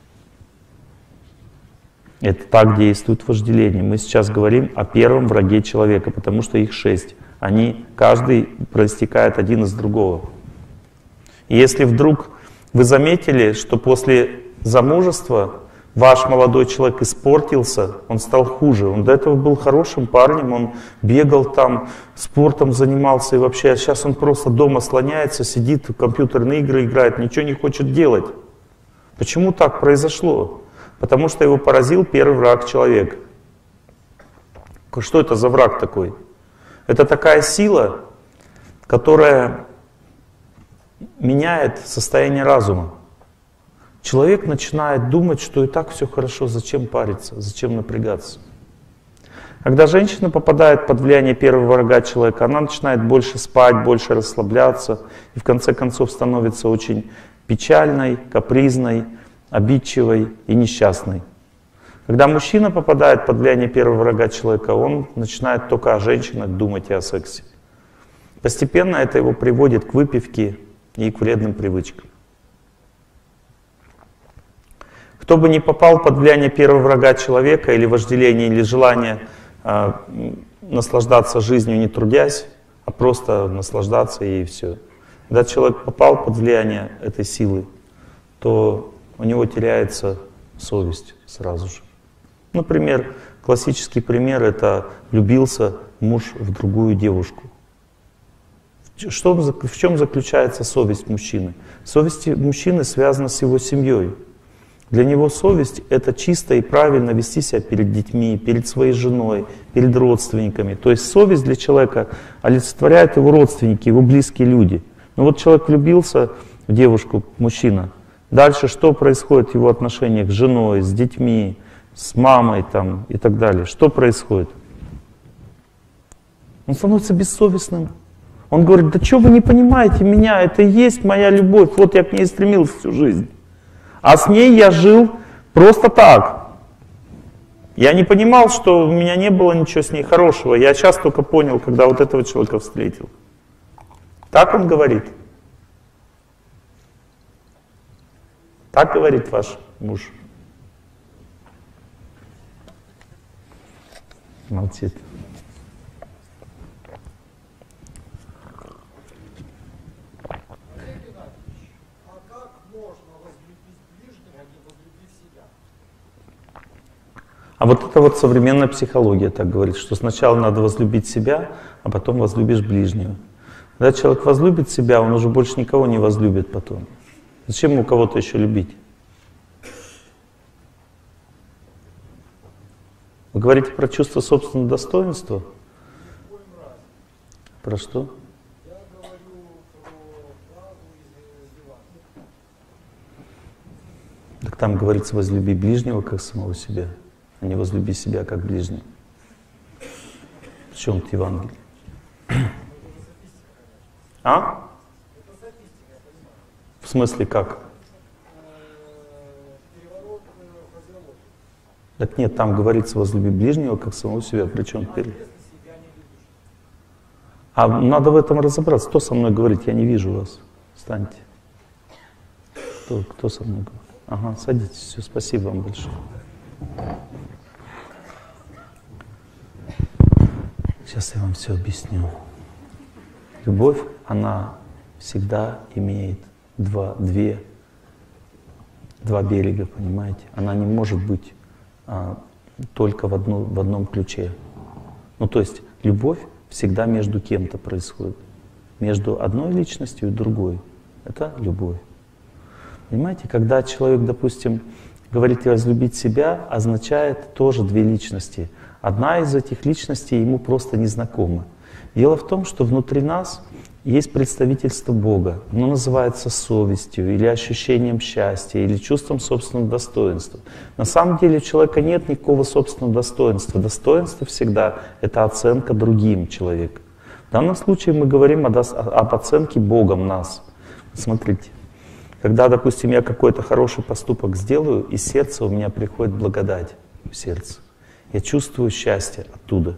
Это так действует вожделение. Мы сейчас говорим о первом враге человека, потому что их 6. Они, каждый проистекает один из другого. И если вдруг вы заметили, что после замужества ваш молодой человек испортился, он стал хуже. Он до этого был хорошим парнем, он бегал там, спортом занимался и вообще. А сейчас он просто дома слоняется, сидит, в компьютерные игры играет, ничего не хочет делать. Почему так произошло? Потому что его поразил первый враг человека. Что это за враг такой? Это такая сила, которая меняет состояние разума. Человек начинает думать, что и так все хорошо, зачем париться, зачем напрягаться. Когда женщина попадает под влияние первого врага человека, она начинает больше спать, больше расслабляться и в конце концов становится очень печальной, капризной, обидчивой и несчастной. Когда мужчина попадает под влияние первого врага человека, он начинает только о женщинах думать и о сексе. Постепенно это его приводит к выпивке и к вредным привычкам. Кто бы ни попал под влияние первого врага человека, или вожделение, или желание наслаждаться жизнью не трудясь, а просто наслаждаться и все. Когда человек попал под влияние этой силы, то у него теряется совесть сразу же. Например, классический пример — это влюбился муж в другую девушку. В чем заключается совесть мужчины? Совесть мужчины связана с его семьей. Для него совесть — это чисто и правильно вести себя перед детьми, перед своей женой, перед родственниками. То есть совесть для человека олицетворяет его родственники, его близкие люди. Но вот человек влюбился в девушку, мужчина. Дальше что происходит в его отношениях с женой, с детьми, с мамой там, и так далее? Что происходит? Он становится бессовестным. Он говорит: да что вы не понимаете меня, это и есть моя любовь, вот я к ней стремился всю жизнь. А с ней я жил просто так. Я не понимал, что у меня не было ничего с ней хорошего. Я сейчас только понял, когда вот этого человека встретил. Так он говорит. Так говорит ваш муж. Молчит. А как А вот это вот современная психология так говорит, что сначала надо возлюбить себя, а потом возлюбишь ближнего. Когда человек возлюбит себя, он уже больше никого не возлюбит потом. Зачем ему кого-то еще любить? Вы говорите про чувство собственного достоинства? Про что? Я говорю про фразу из Евангелия. Так там говорится, возлюби ближнего, как самого себя, а не возлюби себя, как ближнего. В чем это Евангелие? А? В смысле как? Так нет, там говорится, возлюби ближнего, как самого себя. Причем теперь? А надо в этом разобраться. Кто со мной говорит? Я не вижу вас. Встаньте. Кто со мной говорит? Ага, садитесь. Все, спасибо вам большое. Сейчас я вам все объясню. Любовь, она всегда имеет два берега, понимаете? Она не может быть только в одном ключе. Ну, то есть любовь всегда между кем-то происходит. Между одной личностью и другой. Это любовь. Понимаете, когда человек, допустим, говорит «возлюбить себя», означает тоже две личности. Одна из этих личностей ему просто незнакома. Дело в том, что внутри нас есть представительство Бога. Оно называется совестью, или ощущением счастья, или чувством собственного достоинства. На самом деле у человека нет никакого собственного достоинства. Достоинство всегда — это оценка другим человека. В данном случае мы говорим об оценке Богом нас. Смотрите, когда, допустим, я какой-то хороший поступок сделаю, из сердца у меня приходит благодать в сердце. Я чувствую счастье оттуда.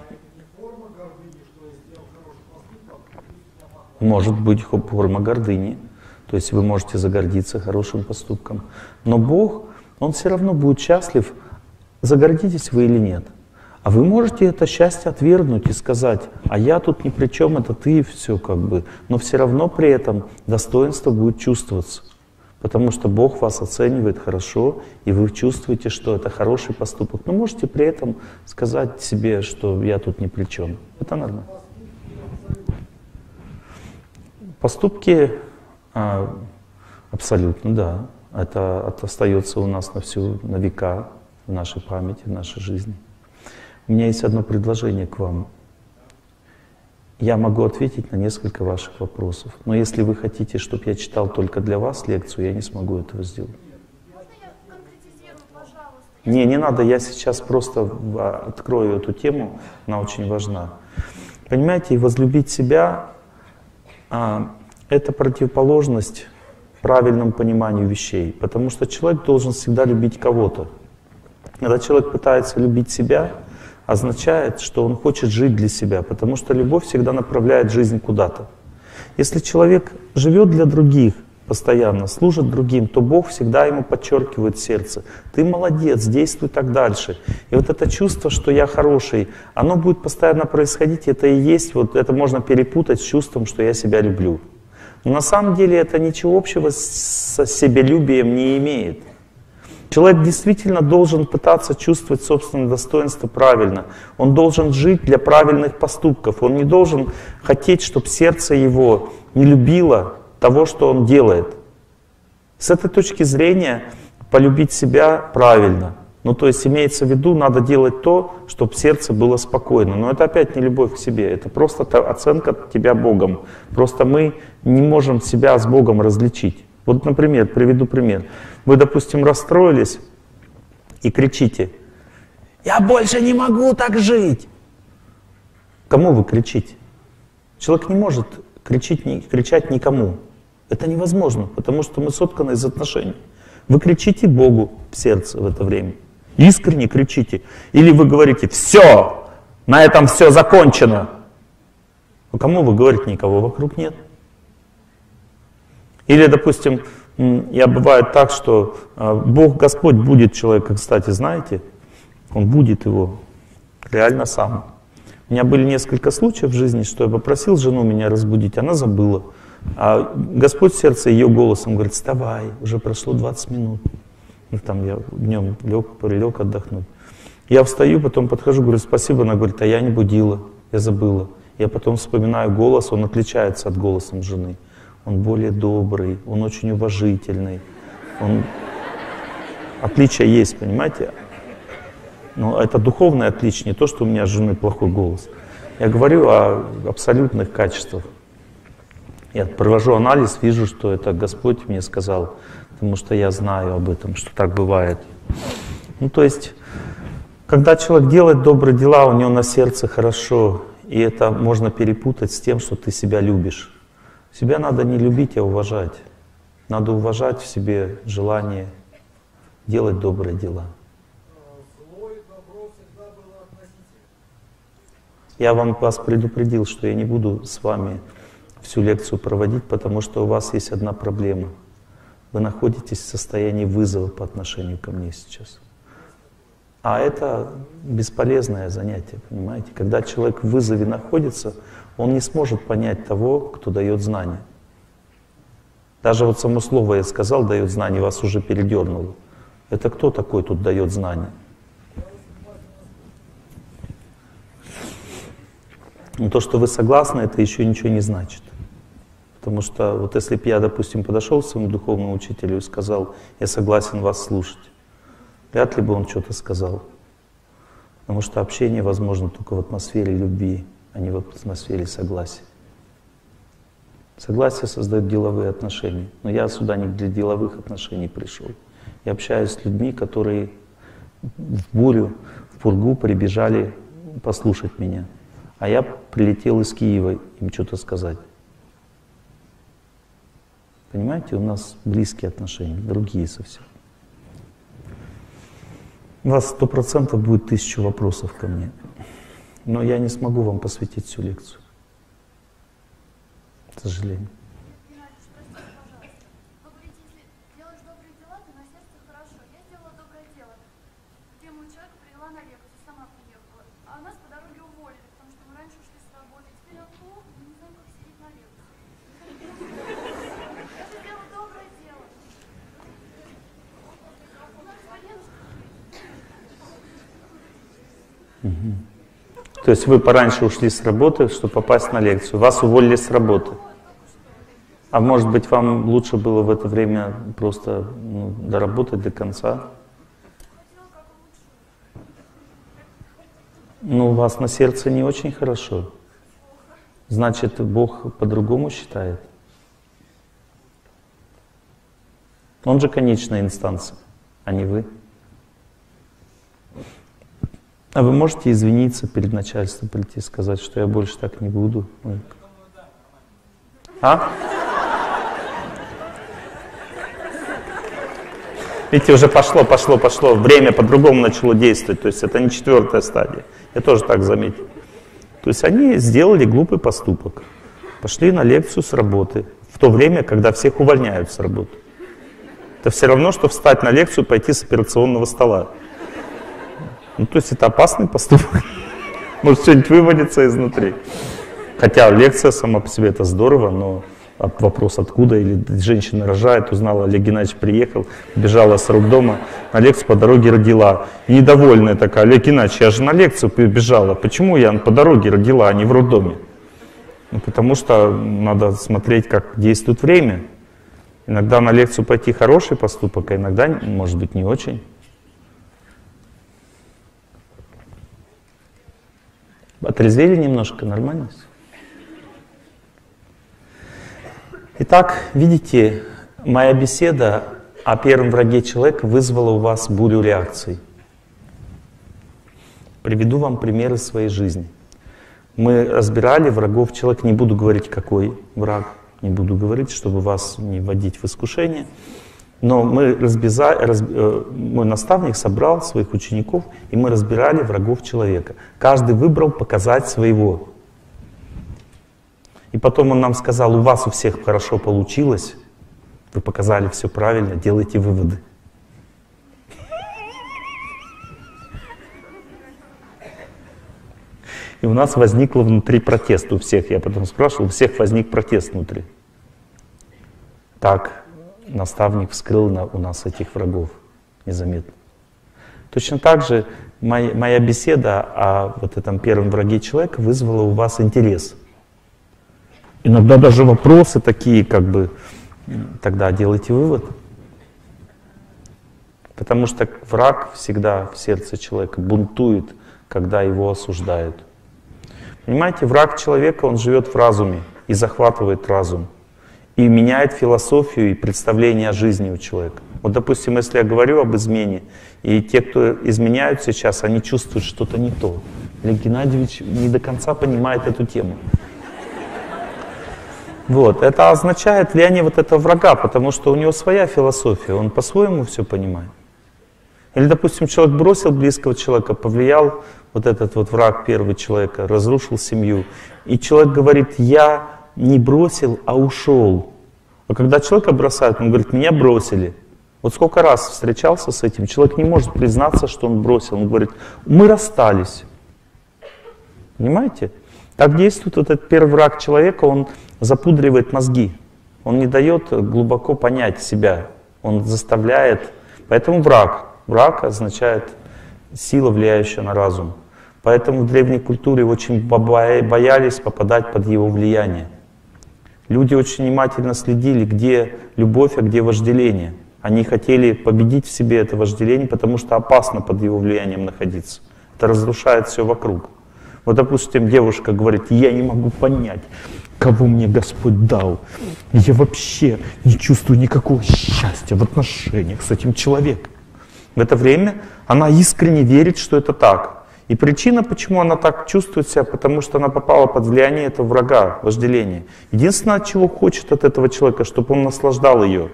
Может быть форма гордыни. То есть вы можете загордиться хорошим поступком. Но Бог, Он все равно будет счастлив, загордитесь вы или нет. А вы можете это счастье отвергнуть и сказать, а я тут ни при чем, это ты, все как бы. Но все равно при этом достоинство будет чувствоваться. Потому что Бог вас оценивает хорошо, и вы чувствуете, что это хороший поступок. Но можете при этом сказать себе, что я тут ни при чем. Это нормально. Поступки абсолютно, да. Это остается у нас на века, в нашей памяти, в нашей жизни. У меня есть одно предложение к вам. Я могу ответить на несколько ваших вопросов. Но если вы хотите, чтобы я читал только для вас лекцию, я не смогу этого сделать. Можно я конкретизирую, пожалуйста? Не надо, я сейчас просто открою эту тему, она очень важна. Понимаете, возлюбить себя — это противоположность правильному пониманию вещей. Потому что человек должен всегда любить кого-то. Когда человек пытается любить себя, означает, что он хочет жить для себя, потому что любовь всегда направляет жизнь куда-то. Если человек живет для других постоянно, служит другим, то Бог всегда ему подчеркивает в сердце: ты молодец, действуй так дальше. И вот это чувство, что я хороший, оно будет постоянно происходить, это и есть, вот это можно перепутать с чувством, что я себя люблю. Но на самом деле это ничего общего с себялюбием не имеет. Человек действительно должен пытаться чувствовать собственное достоинство правильно. Он должен жить для правильных поступков. Он не должен хотеть, чтобы сердце его не любило того, что он делает. С этой точки зрения полюбить себя правильно. Ну, то есть имеется в виду, надо делать то, чтобы сердце было спокойно. Но это опять не любовь к себе, это просто оценка тебя Богом. Просто мы не можем себя с Богом различить. Вот, например, приведу пример. Вы, допустим, расстроились и кричите: «Я больше не могу так жить!» Кому вы кричите? Человек не может кричать никому. Это невозможно, потому что мы сотканы из отношений. Вы кричите Богу в сердце в это время. Искренне кричите. Или вы говорите: «Все! На этом все закончено!» Но кому вы говорите? Никого вокруг нет. Или, допустим, бывает так, что Бог Господь будет человека, кстати, знаете, Он будет его реально сам. У меня были несколько случаев в жизни, что я попросил жену меня разбудить, она забыла. А Господь в сердце ее голосом говорит: вставай, уже прошло 20 минут. Ну, там я днем прилег отдохнуть. Я встаю, потом подхожу, говорю: спасибо. Она говорит: а я не будила, я забыла. Я потом вспоминаю голос, он отличается от голоса жены. Он более добрый, он очень уважительный. Отличие есть, понимаете? Но это духовное отличие, не то, что у меня с женой плохой голос. Я говорю о абсолютных качествах. Я провожу анализ, вижу, что это Господь мне сказал, потому что я знаю об этом, что так бывает. Ну, то есть, когда человек делает добрые дела, у него на сердце хорошо, и это можно перепутать с тем, что ты себя любишь. Себя надо не любить, а уважать. Надо уважать в себе желание делать добрые дела. Зло и добро всегда было относительно. Я вас предупредил, что я не буду с вами всю лекцию проводить, потому что у вас есть одна проблема. Вы находитесь в состоянии вызова по отношению ко мне сейчас. А это бесполезное занятие, понимаете? Когда человек в вызове находится, он не сможет понять того, кто дает знания. Даже вот само слово я сказал, дает знания, вас уже передернуло. Это кто такой тут дает знания? Но то, что вы согласны, это еще ничего не значит. Потому что вот если бы я, допустим, подошел к своему духовному учителю и сказал: я согласен вас слушать, вряд ли бы он что-то сказал. Потому что общение возможно только в атмосфере любви, а не в атмосфере согласия. Согласие создает деловые отношения. Но я сюда не для деловых отношений пришел. Я общаюсь с людьми, которые в бурю, в пургу прибежали послушать меня. А я прилетел из Киева им что-то сказать. Понимаете, у нас близкие отношения, другие совсем. У вас 100% будет 1000 вопросов ко мне. Но я не смогу вам посвятить всю лекцию. К сожалению. Геннадий, простите, пожалуйста. Вы говорите, если делаешь добрые дела, то на сердце хорошо. Я сделала доброе дело. Тему человека привела на лекцию, сама приехала. А нас по дороге уволили, потому что мы раньше ушли с работы. Теперь я плохо, не знаю, как сидеть на лекции. Я же делала доброе дело. У нас военных. То есть вы пораньше ушли с работы, чтобы попасть на лекцию. Вас уволили с работы. А может быть, вам лучше было в это время просто доработать до конца? Ну, у вас на сердце не очень хорошо. Значит, Бог по-другому считает. Он же конечная инстанция, а не вы. А вы можете извиниться перед начальством, прийти и сказать, что я больше так не буду? А? Видите, уже пошло. Время по-другому начало действовать. То есть это не 4-я стадия. Я тоже так заметил. То есть они сделали глупый поступок. Пошли на лекцию с работы. В то время, когда всех увольняют с работы. Это все равно, что встать на лекцию и пойти с операционного стола. Ну, то есть это опасный поступок. Может что-нибудь вывалится изнутри. Хотя лекция сама по себе это здорово, но вопрос откуда, или женщина рожает, узнала, Олег Геннадьевич приехал, бежала с роддома, на лекцию по дороге родила. И недовольная такая: Олег Геннадьевич, я же на лекцию бежала, почему я по дороге родила, а не в роддоме? Ну, потому что надо смотреть, как действует время. Иногда на лекцию пойти хороший поступок, а иногда, может быть, не очень. Отрезвели немножко, нормально? Итак, видите, моя беседа о первом враге человека вызвала у вас бурю реакций. Приведу вам примеры своей жизни. Мы разбирали врагов человека, не буду говорить, какой враг, не буду говорить, чтобы вас не вводить в искушение. Но мой наставник собрал своих учеников, и мы разбирали врагов человека. Каждый выбрал показать своего. И потом он нам сказал: у вас у всех хорошо получилось, вы показали все правильно, делайте выводы. И у нас возникло внутри протест у всех. Я потом спрашивал, у всех возник протест внутри. Так наставник вскрыл у нас этих врагов незаметно. Точно так же моя беседа о вот этом первом враге человека вызвала у вас интерес. Иногда даже вопросы такие, как бы, тогда делайте вывод. Потому что враг всегда в сердце человека бунтует, когда его осуждают. Понимаете, враг человека, он живет в разуме и захватывает разум. И меняет философию и представление о жизни у человека. Вот, допустим, если я говорю об измене, и те, кто изменяют сейчас, они чувствуют что-то не то. Олег Геннадьевич не до конца понимает эту тему. Вот. Это означает влияние вот этого врага, потому что у него своя философия, он по-своему все понимает. Или, допустим, человек бросил близкого человека, повлиял вот этот вот враг первого человека, разрушил семью. И человек говорит: я не бросил, а ушел. А когда человека бросают, он говорит: меня бросили. Вот сколько раз встречался с этим, человек не может признаться, что он бросил. Он говорит: мы расстались. Понимаете? Так действует вот этот первый враг человека, он запудривает мозги. Он не дает глубоко понять себя. Он заставляет. Поэтому враг. Враг означает сила, влияющая на разум. Поэтому в древней культуре очень боялись попадать под его влияние. Люди очень внимательно следили, где любовь, а где вожделение. Они хотели победить в себе это вожделение, потому что опасно под его влиянием находиться. Это разрушает все вокруг. Вот, допустим, девушка говорит: я не могу понять, кого мне Господь дал. Я вообще не чувствую никакого счастья в отношениях с этим человеком. В это время она искренне верит, что это так. И причина, почему она так чувствует себя, потому что она попала под влияние этого врага, вожделения. Единственное, чего хочет от этого человека, чтобы он наслаждал ее.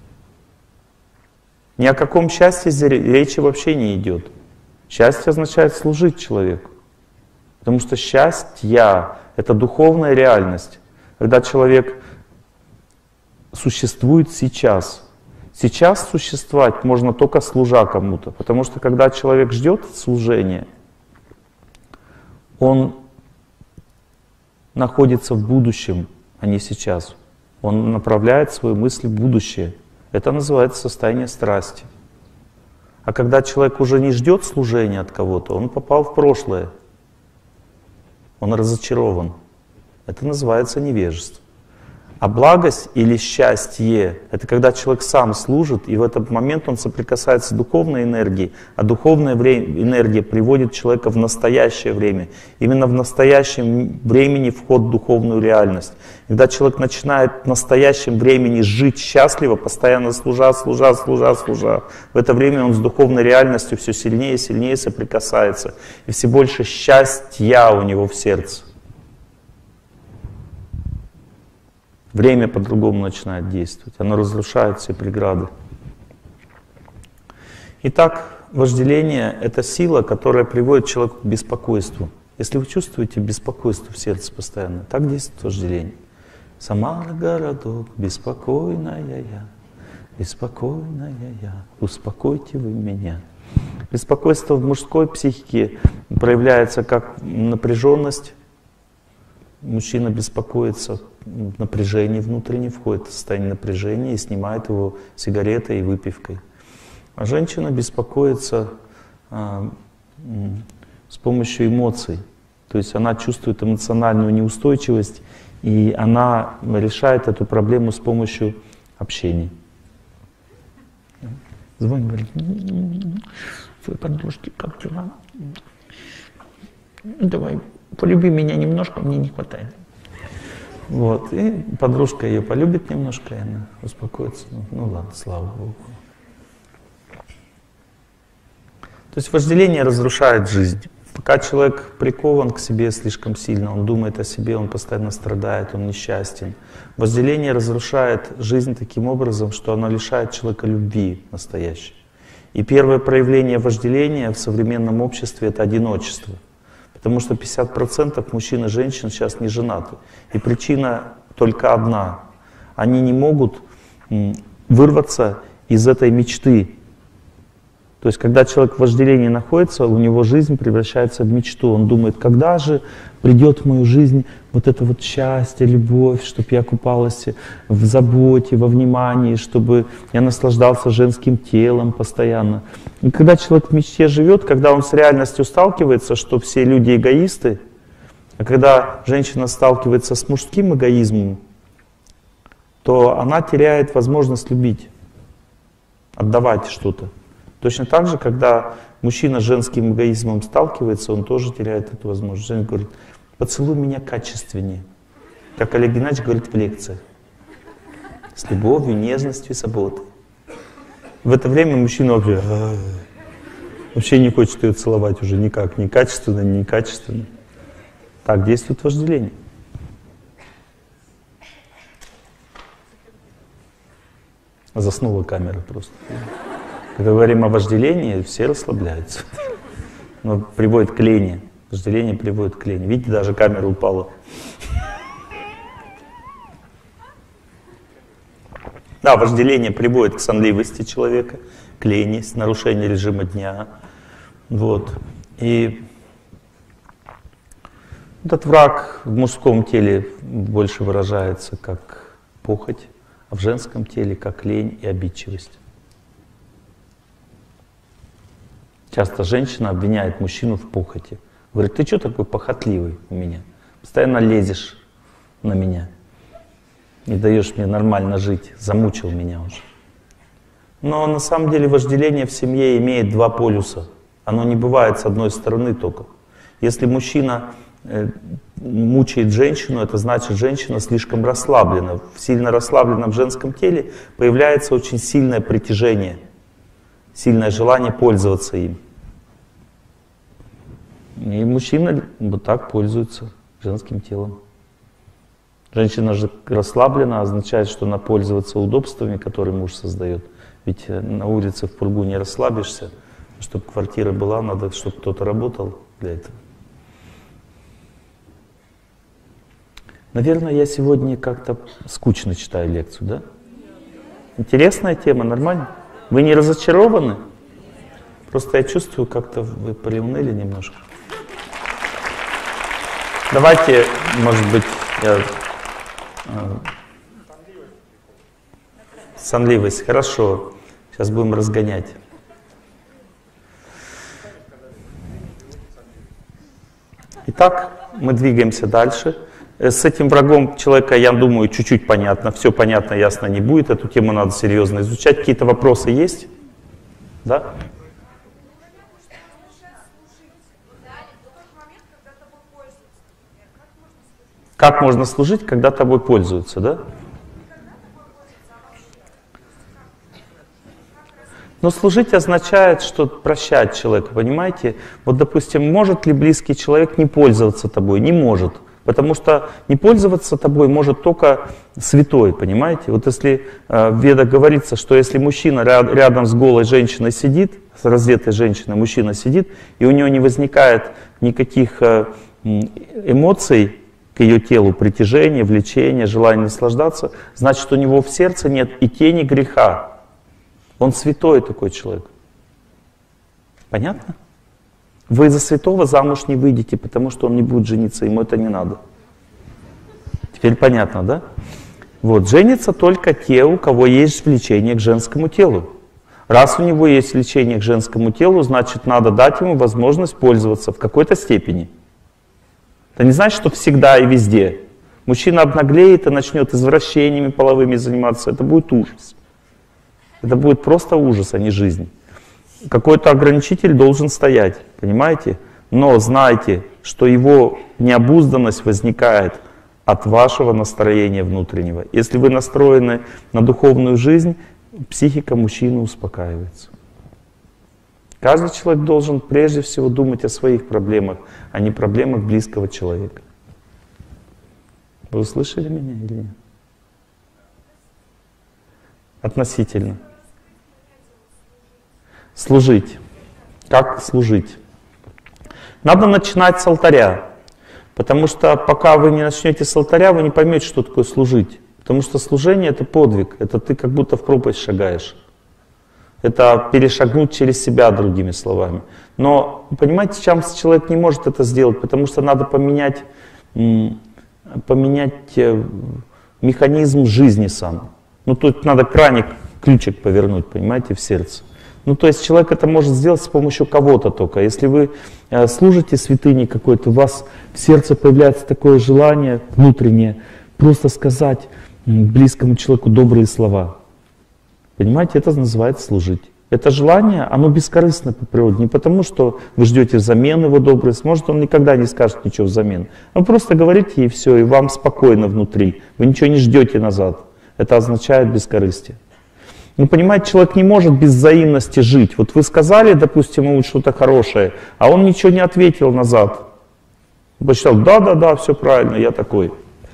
Ни о каком счастье речи вообще не идет. Счастье означает служить человеку. Потому что счастье — это духовная реальность. Когда человек существует сейчас. Сейчас существовать можно только служа кому-то. Потому что когда человек ждет служения, он находится в будущем, а не сейчас. Он направляет свои мысли в будущее. Это называется состояние страсти. А когда человек уже не ждет служения от кого-то, он попал в прошлое. Он разочарован. Это называется невежество. А благость или счастье — это когда человек сам служит, и в этот момент он соприкасается с духовной энергией, а духовная энергия приводит человека в настоящее время. Именно в настоящем времени вход в духовную реальность. Когда человек начинает в настоящем времени жить счастливо, постоянно служа, в это время он с духовной реальностью все сильнее и сильнее соприкасается. И все больше счастья у него в сердце. Время по-другому начинает действовать, оно разрушает все преграды. Итак, вожделение — это сила, которая приводит человека к беспокойству. Если вы чувствуете беспокойство в сердце постоянно, так действует вожделение. Самара, городок, беспокойная я, успокойте вы меня. Беспокойство в мужской психике проявляется как напряженность. Мужчина беспокоится, в напряжение внутренне входит в состояние напряжения и снимает его сигаретой и выпивкой. А женщина беспокоится с помощью эмоций. То есть она чувствует эмоциональную неустойчивость, и она решает эту проблему с помощью общения. Звонит, говорит: твои подружки, как дела? Давай, полюби меня немножко, мне не хватает. Вот. И подружка ее полюбит немножко, и она успокоится. Ну ладно, слава Богу. То есть вожделение разрушает жизнь. Пока человек прикован к себе слишком сильно, он думает о себе, он постоянно страдает, он несчастен. Вожделение разрушает жизнь таким образом, что оно лишает человека любви настоящей. И первое проявление вожделения в современном обществе — это одиночество. Потому что 50% мужчин и женщин сейчас не женаты. И причина только одна. Они не могут вырваться из этой мечты. То есть, когда человек в вожделении находится, у него жизнь превращается в мечту. Он думает, когда же придет в мою жизнь вот это вот счастье, любовь, чтобы я купалась в заботе, во внимании, чтобы я наслаждался женским телом постоянно. И когда человек в мечте живет, когда он с реальностью сталкивается, что все люди эгоисты, а когда женщина сталкивается с мужским эгоизмом, то она теряет возможность любить, отдавать что-то. Точно так же, когда мужчина с женским эгоизмом сталкивается, он тоже теряет эту возможность. Женщина говорит, поцелуй меня качественнее. Как Олег Геннадьевич говорит в лекциях. С любовью, нежностью и заботой. В это время мужчина вообще не хочет ее целовать уже никак. Ни качественно, ни некачественно. Так действует вожделение. Заснула камера просто. Когда говорим о вожделении, все расслабляются. Но приводит к лени. Вожделение приводит к лени. Видите, даже камера упала. Да, вожделение приводит к сонливости человека, к лени, с нарушением режима дня. Вот. И этот враг в мужском теле больше выражается как похоть, а в женском теле как лень и обидчивость. Часто женщина обвиняет мужчину в похоти. Говорит, ты что такой похотливый у меня? Постоянно лезешь на меня. Не даешь мне нормально жить. Замучил меня уже. Но на самом деле вожделение в семье имеет два полюса. Оно не бывает с одной стороны только. Если мужчина мучает женщину, это значит, женщина слишком расслаблена. В сильно расслабленном женском теле появляется очень сильное притяжение. Сильное желание пользоваться им. И мужчина вот так пользуется женским телом. Женщина же расслаблена, означает, что она пользуется удобствами, которые муж создает. Ведь на улице в пургу не расслабишься. Чтобы квартира была, надо, чтобы кто-то работал для этого. Наверное, я сегодня как-то скучно читаю лекцию, да? Интересная тема, нормально? Вы не разочарованы? Просто я чувствую, как-то вы приуныли немножко. Давайте, может быть, сонливость. Хорошо. Сейчас будем разгонять. Итак, мы двигаемся дальше. С этим врагом человека, я думаю, чуть-чуть понятно. Все понятно, ясно не будет. Эту тему надо серьезно изучать. Какие-то вопросы есть? Да? Как можно служить, когда тобой пользуются, да? Но служить означает, что прощать человека, понимаете? Вот, допустим, может ли близкий человек не пользоваться тобой? Не может. Потому что не пользоваться тобой может только святой, понимаете? Вот если в Ведах говорится, что если мужчина рядом с голой женщиной сидит, с раздетой женщиной мужчина сидит, и у него не возникает никаких эмоций к ее телу, притяжения, влечения, желания наслаждаться, значит, у него в сердце нет и тени греха. Он святой такой человек. Понятно? Вы за святого замуж не выйдете, потому что он не будет жениться, ему это не надо. Теперь понятно, да? Вот, женятся только те, у кого есть влечение к женскому телу. Раз у него есть влечение к женскому телу, значит, надо дать ему возможность пользоваться в какой-то степени. Это не значит, что всегда и везде. Мужчина обнаглеет и начнет извращениями половыми заниматься. Это будет ужас. Это будет просто ужас, а не жизнь. Какой-то ограничитель должен стоять, понимаете? Но знайте, что его необузданность возникает от вашего настроения внутреннего. Если вы настроены на духовную жизнь, психика мужчины успокаивается. Каждый человек должен прежде всего думать о своих проблемах, а не проблемах близкого человека. Вы услышали меня или нет? Относительно. Служить. Как служить? Надо начинать с алтаря. Потому что пока вы не начнете с алтаря, вы не поймете, что такое служить. Потому что служение — это подвиг. Это ты как будто в пропасть шагаешь. Это перешагнуть через себя, другими словами. Но, понимаете, человек не может это сделать, потому что надо поменять механизм жизни сам. Ну, тут надо краник, ключик повернуть, понимаете, в сердце. Ну, то есть человек это может сделать с помощью кого-то только. Если вы служите святыне какой-то, у вас в сердце появляется такое желание внутреннее, просто сказать близкому человеку добрые слова. Понимаете, это называется служить. Это желание, оно бескорыстно по природе. Не потому, что вы ждете взамен его добрые, может, он никогда не скажет ничего взамен. Вы просто говорите и все, и вам спокойно внутри. Вы ничего не ждете назад. Это означает бескорыстие. Ну, понимаете, человек не может без взаимности жить. Вот вы сказали, допустим, ему что-то хорошее, а он ничего не ответил назад. Посчитал, да, все правильно, я такой.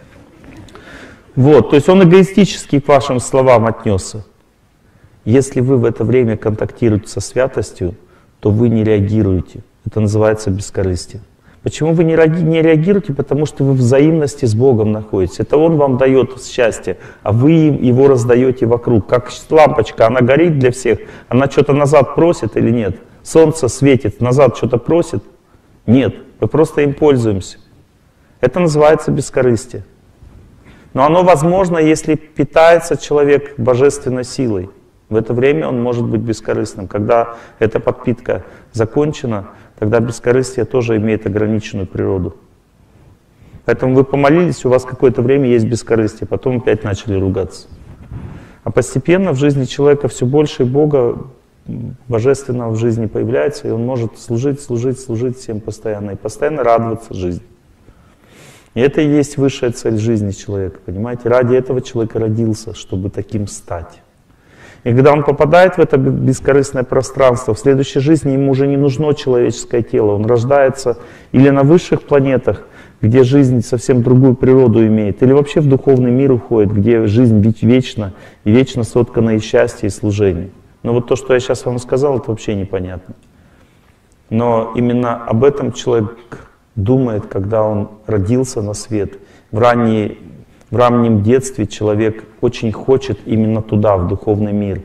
Вот, то есть он эгоистически к вашим словам отнесся. Если вы в это время контактируете со святостью, то вы не реагируете. Это называется бескорыстие. Почему вы не реагируете? Потому что вы в взаимности с Богом находитесь. Это Он вам дает счастье, а вы его раздаете вокруг. Как лампочка, она горит для всех, она что-то назад просит или нет? Солнце светит, назад что-то просит? Нет, мы просто им пользуемся. Это называется бескорыстие. Но оно возможно, если питается человек божественной силой. В это время он может быть бескорыстным. Когда эта подпитка закончена, тогда бескорыстие тоже имеет ограниченную природу. Поэтому вы помолились, у вас какое-то время есть бескорыстие, потом опять начали ругаться. А постепенно в жизни человека все больше Бога божественного в жизни появляется, и он может служить всем постоянно, и постоянно радоваться жизни. И это и есть высшая цель жизни человека, понимаете? Ради этого человек родился, чтобы таким стать. И когда он попадает в это бескорыстное пространство, в следующей жизни ему уже не нужно человеческое тело. Он рождается или на высших планетах, где жизнь совсем другую природу имеет, или вообще в духовный мир уходит, где жизнь вечна, и вечно соткана из счастья и служения. Но вот то, что я сейчас вам сказал, это вообще непонятно. Но именно об этом человек думает, когда он родился на свет. В раннем детстве человек очень хочет именно туда, в духовный мир.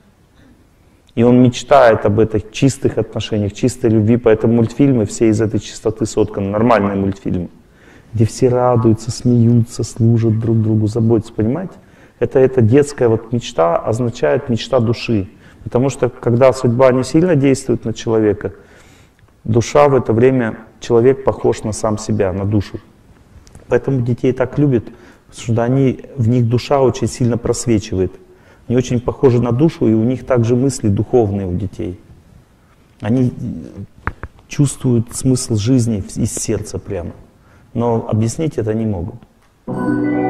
И он мечтает об этих чистых отношениях, чистой любви. Поэтому мультфильмы все из этой чистоты сотканы, нормальные мультфильмы, где все радуются, смеются, служат друг другу, заботятся, понимаете? Это детская вот мечта означает мечта души. Потому что когда судьба не сильно действует на человека, душа в это время, человек похож на сам себя, на душу. Поэтому детей так любят, потому что в них душа очень сильно просвечивает. Они очень похожи на душу, и у них также мысли духовные у детей. Они чувствуют смысл жизни из сердца прямо. Но объяснить это не могут.